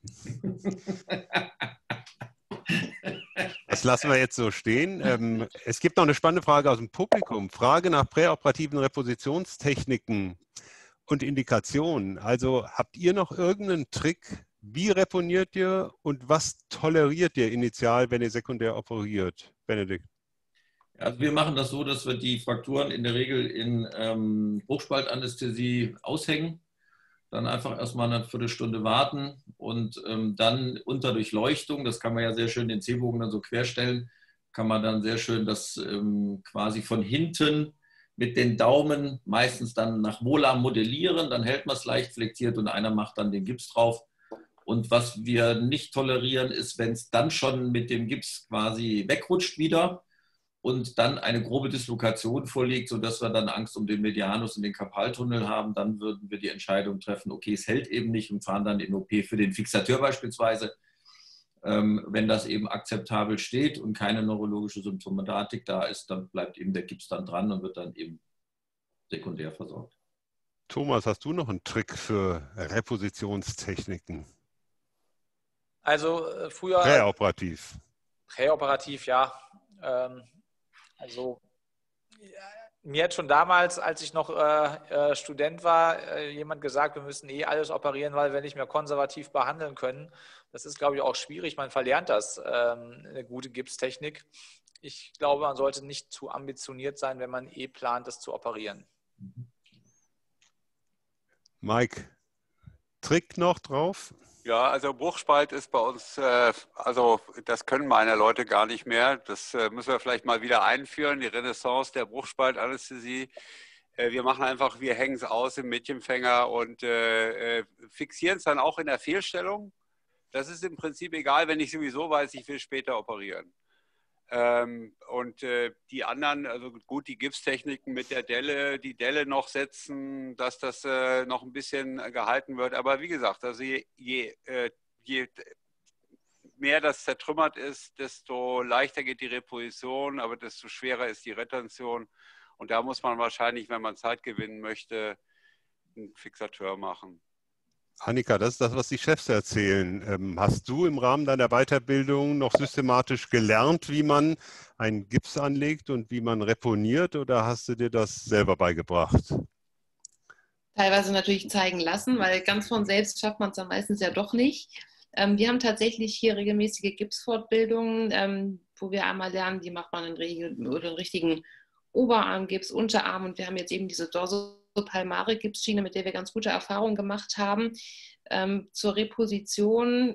Das lassen wir jetzt so stehen. Ähm, es gibt noch eine spannende Frage aus dem Publikum. Frage nach präoperativen Repositionstechniken und Indikationen. Also habt ihr noch irgendeinen Trick? Wie reponiert ihr und was toleriert ihr initial, wenn ihr sekundär operiert? Benedikt. Also wir machen das so, dass wir die Frakturen in der Regel in ähm, Hochspaltanästhesie aushängen. Dann einfach erstmal eine Viertelstunde warten und ähm, dann unter Durchleuchtung, das kann man ja sehr schön den C-Bogen dann so querstellen, kann man dann sehr schön das ähm, quasi von hinten mit den Daumen meistens dann nach Molar modellieren, dann hält man es leicht flektiert und einer macht dann den Gips drauf. Und was wir nicht tolerieren, ist, wenn es dann schon mit dem Gips quasi wegrutscht wieder und dann eine grobe Dislokation vorliegt, sodass wir dann Angst um den Medianus und den Karpaltunnel haben, dann würden wir die Entscheidung treffen, okay, es hält eben nicht und fahren dann in O P für den Fixateur beispielsweise. Ähm, wenn das eben akzeptabel steht und keine neurologische Symptomatik da ist, dann bleibt eben der Gips dann dran und wird dann eben sekundär versorgt. Thomas, hast du noch einen Trick für Repositionstechniken? Also äh, früher... Präoperativ. Präoperativ, ja. Ähm, Also ja, mir hat schon damals, als ich noch äh, Student war, äh, jemand gesagt, wir müssen eh alles operieren, weil wir nicht mehr konservativ behandeln können. Das ist, glaube ich, auch schwierig. Man verlernt das, ähm, eine gute Gipstechnik. Ich glaube, man sollte nicht zu ambitioniert sein, wenn man eh plant, das zu operieren. Mike, Trick noch drauf? Ja, also Bruchspalt ist bei uns, äh, also das können meine Leute gar nicht mehr. Das äh, müssen wir vielleicht mal wieder einführen, die Renaissance der Bruchspaltanästhesie. Äh, wir machen einfach, wir hängen es aus im Mädchenfänger und äh, fixieren es dann auch in der Fehlstellung. Das ist im Prinzip egal, wenn ich sowieso weiß, ich will später operieren. Ähm, und äh, die anderen, also gut, die Gipstechniken mit der Delle, die Delle noch setzen, dass das äh, noch ein bisschen gehalten wird. Aber wie gesagt, also je, je, äh, je mehr das zertrümmert ist, desto leichter geht die Reposition, aber desto schwerer ist die Retention. Und da muss man wahrscheinlich, wenn man Zeit gewinnen möchte, einen Fixateur machen. Annika, das ist das, was die Chefs erzählen. Ähm, hast du im Rahmen deiner Weiterbildung noch systematisch gelernt, wie man einen Gips anlegt und wie man reponiert, oder hast du dir das selber beigebracht? Teilweise natürlich zeigen lassen, weil ganz von selbst schafft man es dann meistens ja doch nicht. Ähm, wir haben tatsächlich hier regelmäßige Gipsfortbildungen, ähm, wo wir einmal lernen, wie macht man einen, Regel oder einen richtigen Oberarmgips, Unterarm, und wir haben jetzt eben diese dorsopalmare Gipsschiene, mit der wir ganz gute Erfahrungen gemacht haben. Ähm, zur Reposition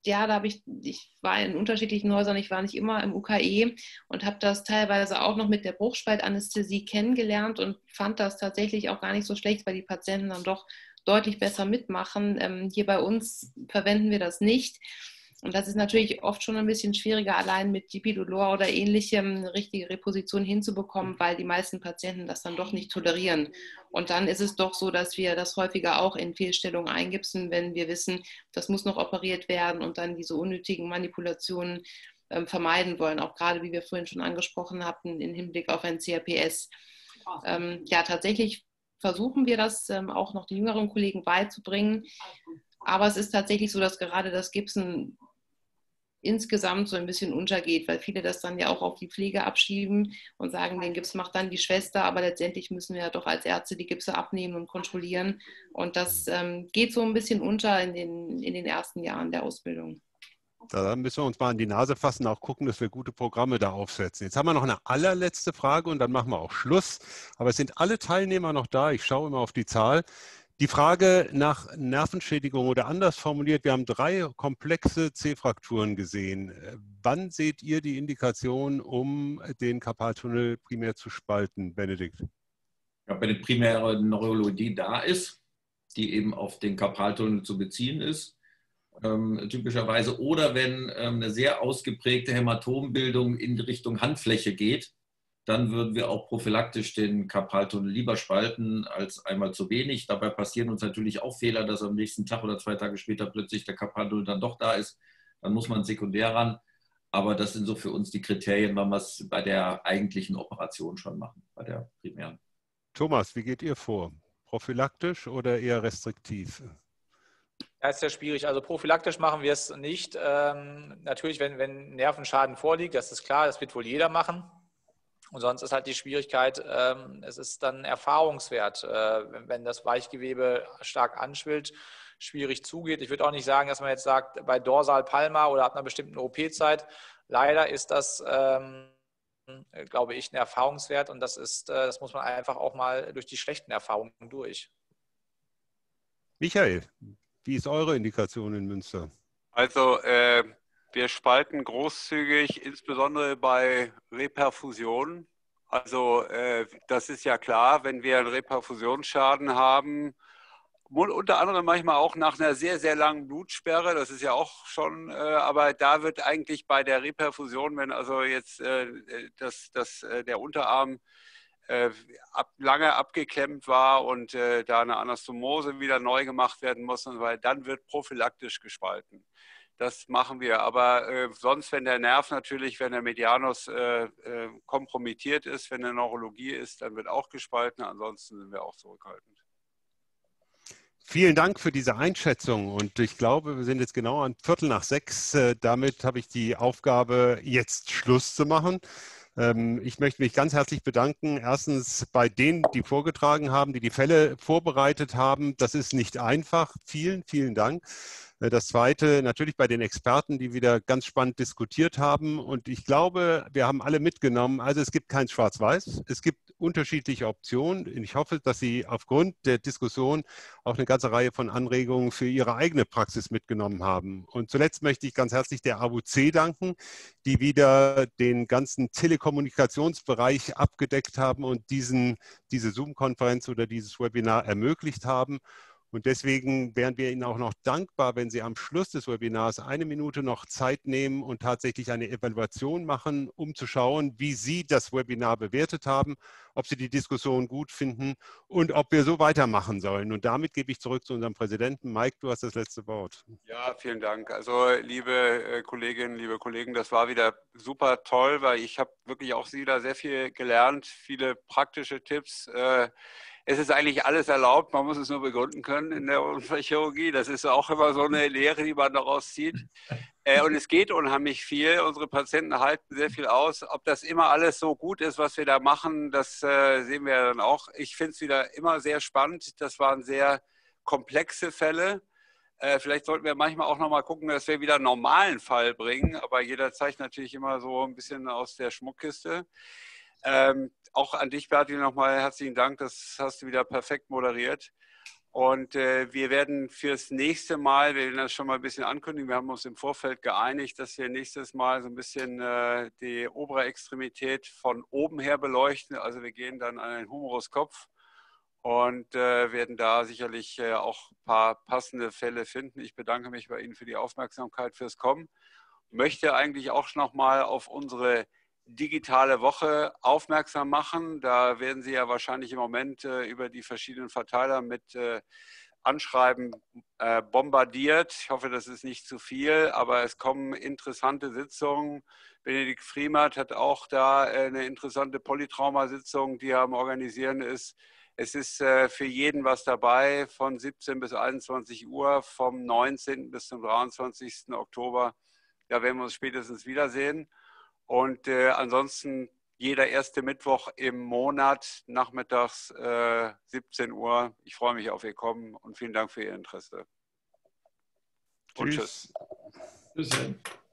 ja, da habe ich, ich war in unterschiedlichen Häusern, ich war nicht immer im U K E und habe das teilweise auch noch mit der Bruchspaltanästhesie kennengelernt und fand das tatsächlich auch gar nicht so schlecht, weil die Patienten dann doch deutlich besser mitmachen. Ähm, hier bei uns verwenden wir das nicht. Und das ist natürlich oft schon ein bisschen schwieriger, allein mit Dipidolor oder ähnlichem eine richtige Reposition hinzubekommen, weil die meisten Patienten das dann doch nicht tolerieren. Und dann ist es doch so, dass wir das häufiger auch in Fehlstellungen eingipsen, wenn wir wissen, das muss noch operiert werden und dann diese unnötigen Manipulationen ähm, vermeiden wollen. Auch gerade, wie wir vorhin schon angesprochen hatten, im Hinblick auf ein C R P S. Ähm, ja, tatsächlich versuchen wir das ähm, auch noch den jüngeren Kollegen beizubringen. Aber es ist tatsächlich so, dass gerade das Gipsen insgesamt so ein bisschen untergeht, weil viele das dann ja auch auf die Pflege abschieben und sagen, den Gips macht dann die Schwester, aber letztendlich müssen wir ja doch als Ärzte die Gipse abnehmen und kontrollieren. Und das ähm, geht so ein bisschen unter in den, in den ersten Jahren der Ausbildung. Da müssen wir uns mal an die Nase fassen, auch gucken, dass wir gute Programme da aufsetzen. Jetzt haben wir noch eine allerletzte Frage und dann machen wir auch Schluss. Aber es sind alle Teilnehmer noch da. Ich schaue immer auf die Zahl. Die Frage nach Nervenschädigung oder anders formuliert, wir haben drei komplexe C-Frakturen gesehen. Wann seht ihr die Indikation, um den Karpaltunnel primär zu spalten, Benedikt? Ja, wenn eine primäre Neurologie da ist, die eben auf den Karpaltunnel zu beziehen ist, ähm, typischerweise, oder wenn ähm, eine sehr ausgeprägte Hämatombildung in Richtung Handfläche geht, dann würden wir auch prophylaktisch den Karpaltunnel lieber spalten als einmal zu wenig. Dabei passieren uns natürlich auch Fehler, dass am nächsten Tag oder zwei Tage später plötzlich der Karpaltunnel dann doch da ist. Dann muss man sekundär ran. Aber das sind so für uns die Kriterien, wann wir es bei der eigentlichen Operation schon machen, bei der primären. Thomas, wie geht ihr vor? Prophylaktisch oder eher restriktiv? Das ist ja schwierig. Also prophylaktisch machen wir es nicht. Ähm, natürlich, wenn, wenn Nervenschaden vorliegt, das ist klar, das wird wohl jeder machen. Und sonst ist halt die Schwierigkeit, ähm, es ist dann Erfahrungswert, äh, wenn, wenn das Weichgewebe stark anschwillt, schwierig zugeht. Ich würde auch nicht sagen, dass man jetzt sagt, bei Dorsal Palma oder ab einer bestimmten O P-Zeit, leider ist das, ähm, glaube ich, ein Erfahrungswert und das ist, äh, das muss man einfach auch mal durch die schlechten Erfahrungen durch. Michael, wie ist eure Indikation in Münster? Also äh wir spalten großzügig, insbesondere bei Reperfusionen. Also äh, das ist ja klar, wenn wir einen Reperfusionsschaden haben, unter anderem manchmal auch nach einer sehr, sehr langen Blutsperre, das ist ja auch schon, äh, aber da wird eigentlich bei der Reperfusion, wenn also jetzt äh, das, das, äh, der Unterarm äh, ab, lange abgeklemmt war und äh, da eine Anastomose wieder neu gemacht werden muss, weil dann wird prophylaktisch gespalten. Das machen wir, aber äh, sonst, wenn der Nerv natürlich, wenn der Medianus äh, äh, kompromittiert ist, wenn eine Neurologie ist, dann wird auch gespalten, ansonsten sind wir auch zurückhaltend. Vielen Dank für diese Einschätzung und ich glaube, wir sind jetzt genau an Viertel nach sechs. Damit habe ich die Aufgabe, jetzt Schluss zu machen. Ich möchte mich ganz herzlich bedanken. Erstens bei denen, die vorgetragen haben, die die Fälle vorbereitet haben. Das ist nicht einfach. Vielen, vielen Dank. Das Zweite natürlich bei den Experten, die wieder ganz spannend diskutiert haben. Und ich glaube, wir haben alle mitgenommen, also es gibt kein Schwarz-Weiß. Es gibt unterschiedliche Optionen. Und ich hoffe, dass Sie aufgrund der Diskussion auch eine ganze Reihe von Anregungen für Ihre eigene Praxis mitgenommen haben. Und zuletzt möchte ich ganz herzlich der A W C danken, die wieder den ganzen Telekommunikationsbereich abgedeckt haben und diesen, diese Zoom-Konferenz oder dieses Webinar ermöglicht haben. Und deswegen wären wir Ihnen auch noch dankbar, wenn Sie am Schluss des Webinars eine Minute noch Zeit nehmen und tatsächlich eine Evaluation machen, um zu schauen, wie Sie das Webinar bewertet haben, ob Sie die Diskussion gut finden und ob wir so weitermachen sollen. Und damit gebe ich zurück zu unserem Präsidenten. Mike, du hast das letzte Wort. Ja, vielen Dank. Also liebe Kolleginnen, liebe Kollegen, das war wieder super toll, weil ich habe wirklich auch Sie da sehr viel gelernt, viele praktische Tipps. Es ist eigentlich alles erlaubt, man muss es nur begründen können in der Unfallchirurgie. Das ist auch immer so eine Lehre, die man daraus zieht. Und es geht unheimlich viel. Unsere Patienten halten sehr viel aus. Ob das immer alles so gut ist, was wir da machen, das sehen wir dann auch. Ich finde es wieder immer sehr spannend. Das waren sehr komplexe Fälle. Vielleicht sollten wir manchmal auch noch mal gucken, dass wir wieder einen normalen Fall bringen. Aber jeder zeigt natürlich immer so ein bisschen aus der Schmuckkiste. Ähm, auch an dich, Berti, nochmal herzlichen Dank. Das hast du wieder perfekt moderiert. Und äh, wir werden fürs nächste Mal, wir werden das schon mal ein bisschen ankündigen, wir haben uns im Vorfeld geeinigt, dass wir nächstes Mal so ein bisschen äh, die obere Extremität von oben her beleuchten. Also wir gehen dann an den Humeruskopf und äh, werden da sicherlich äh, auch ein paar passende Fälle finden. Ich bedanke mich bei Ihnen für die Aufmerksamkeit, fürs Kommen. Möchte eigentlich auch noch mal auf unsere digitale Woche aufmerksam machen. Da werden Sie ja wahrscheinlich im Moment äh, über die verschiedenen Verteiler mit äh, Anschreiben äh, bombardiert. Ich hoffe, das ist nicht zu viel, aber es kommen interessante Sitzungen. Benedikt Friemert hat auch da äh, eine interessante Polytraumasitzung, die er am Organisieren ist. Es ist äh, für jeden was dabei, von siebzehn bis einundzwanzig Uhr, vom neunzehnten bis zum dreiundzwanzigsten Oktober. Da werden wir uns spätestens wiedersehen. Und äh, ansonsten jeder erste Mittwoch im Monat, nachmittags äh, siebzehn Uhr. Ich freue mich auf Ihr Kommen und vielen Dank für Ihr Interesse. Und tschüss. Tschüss. Tschüss.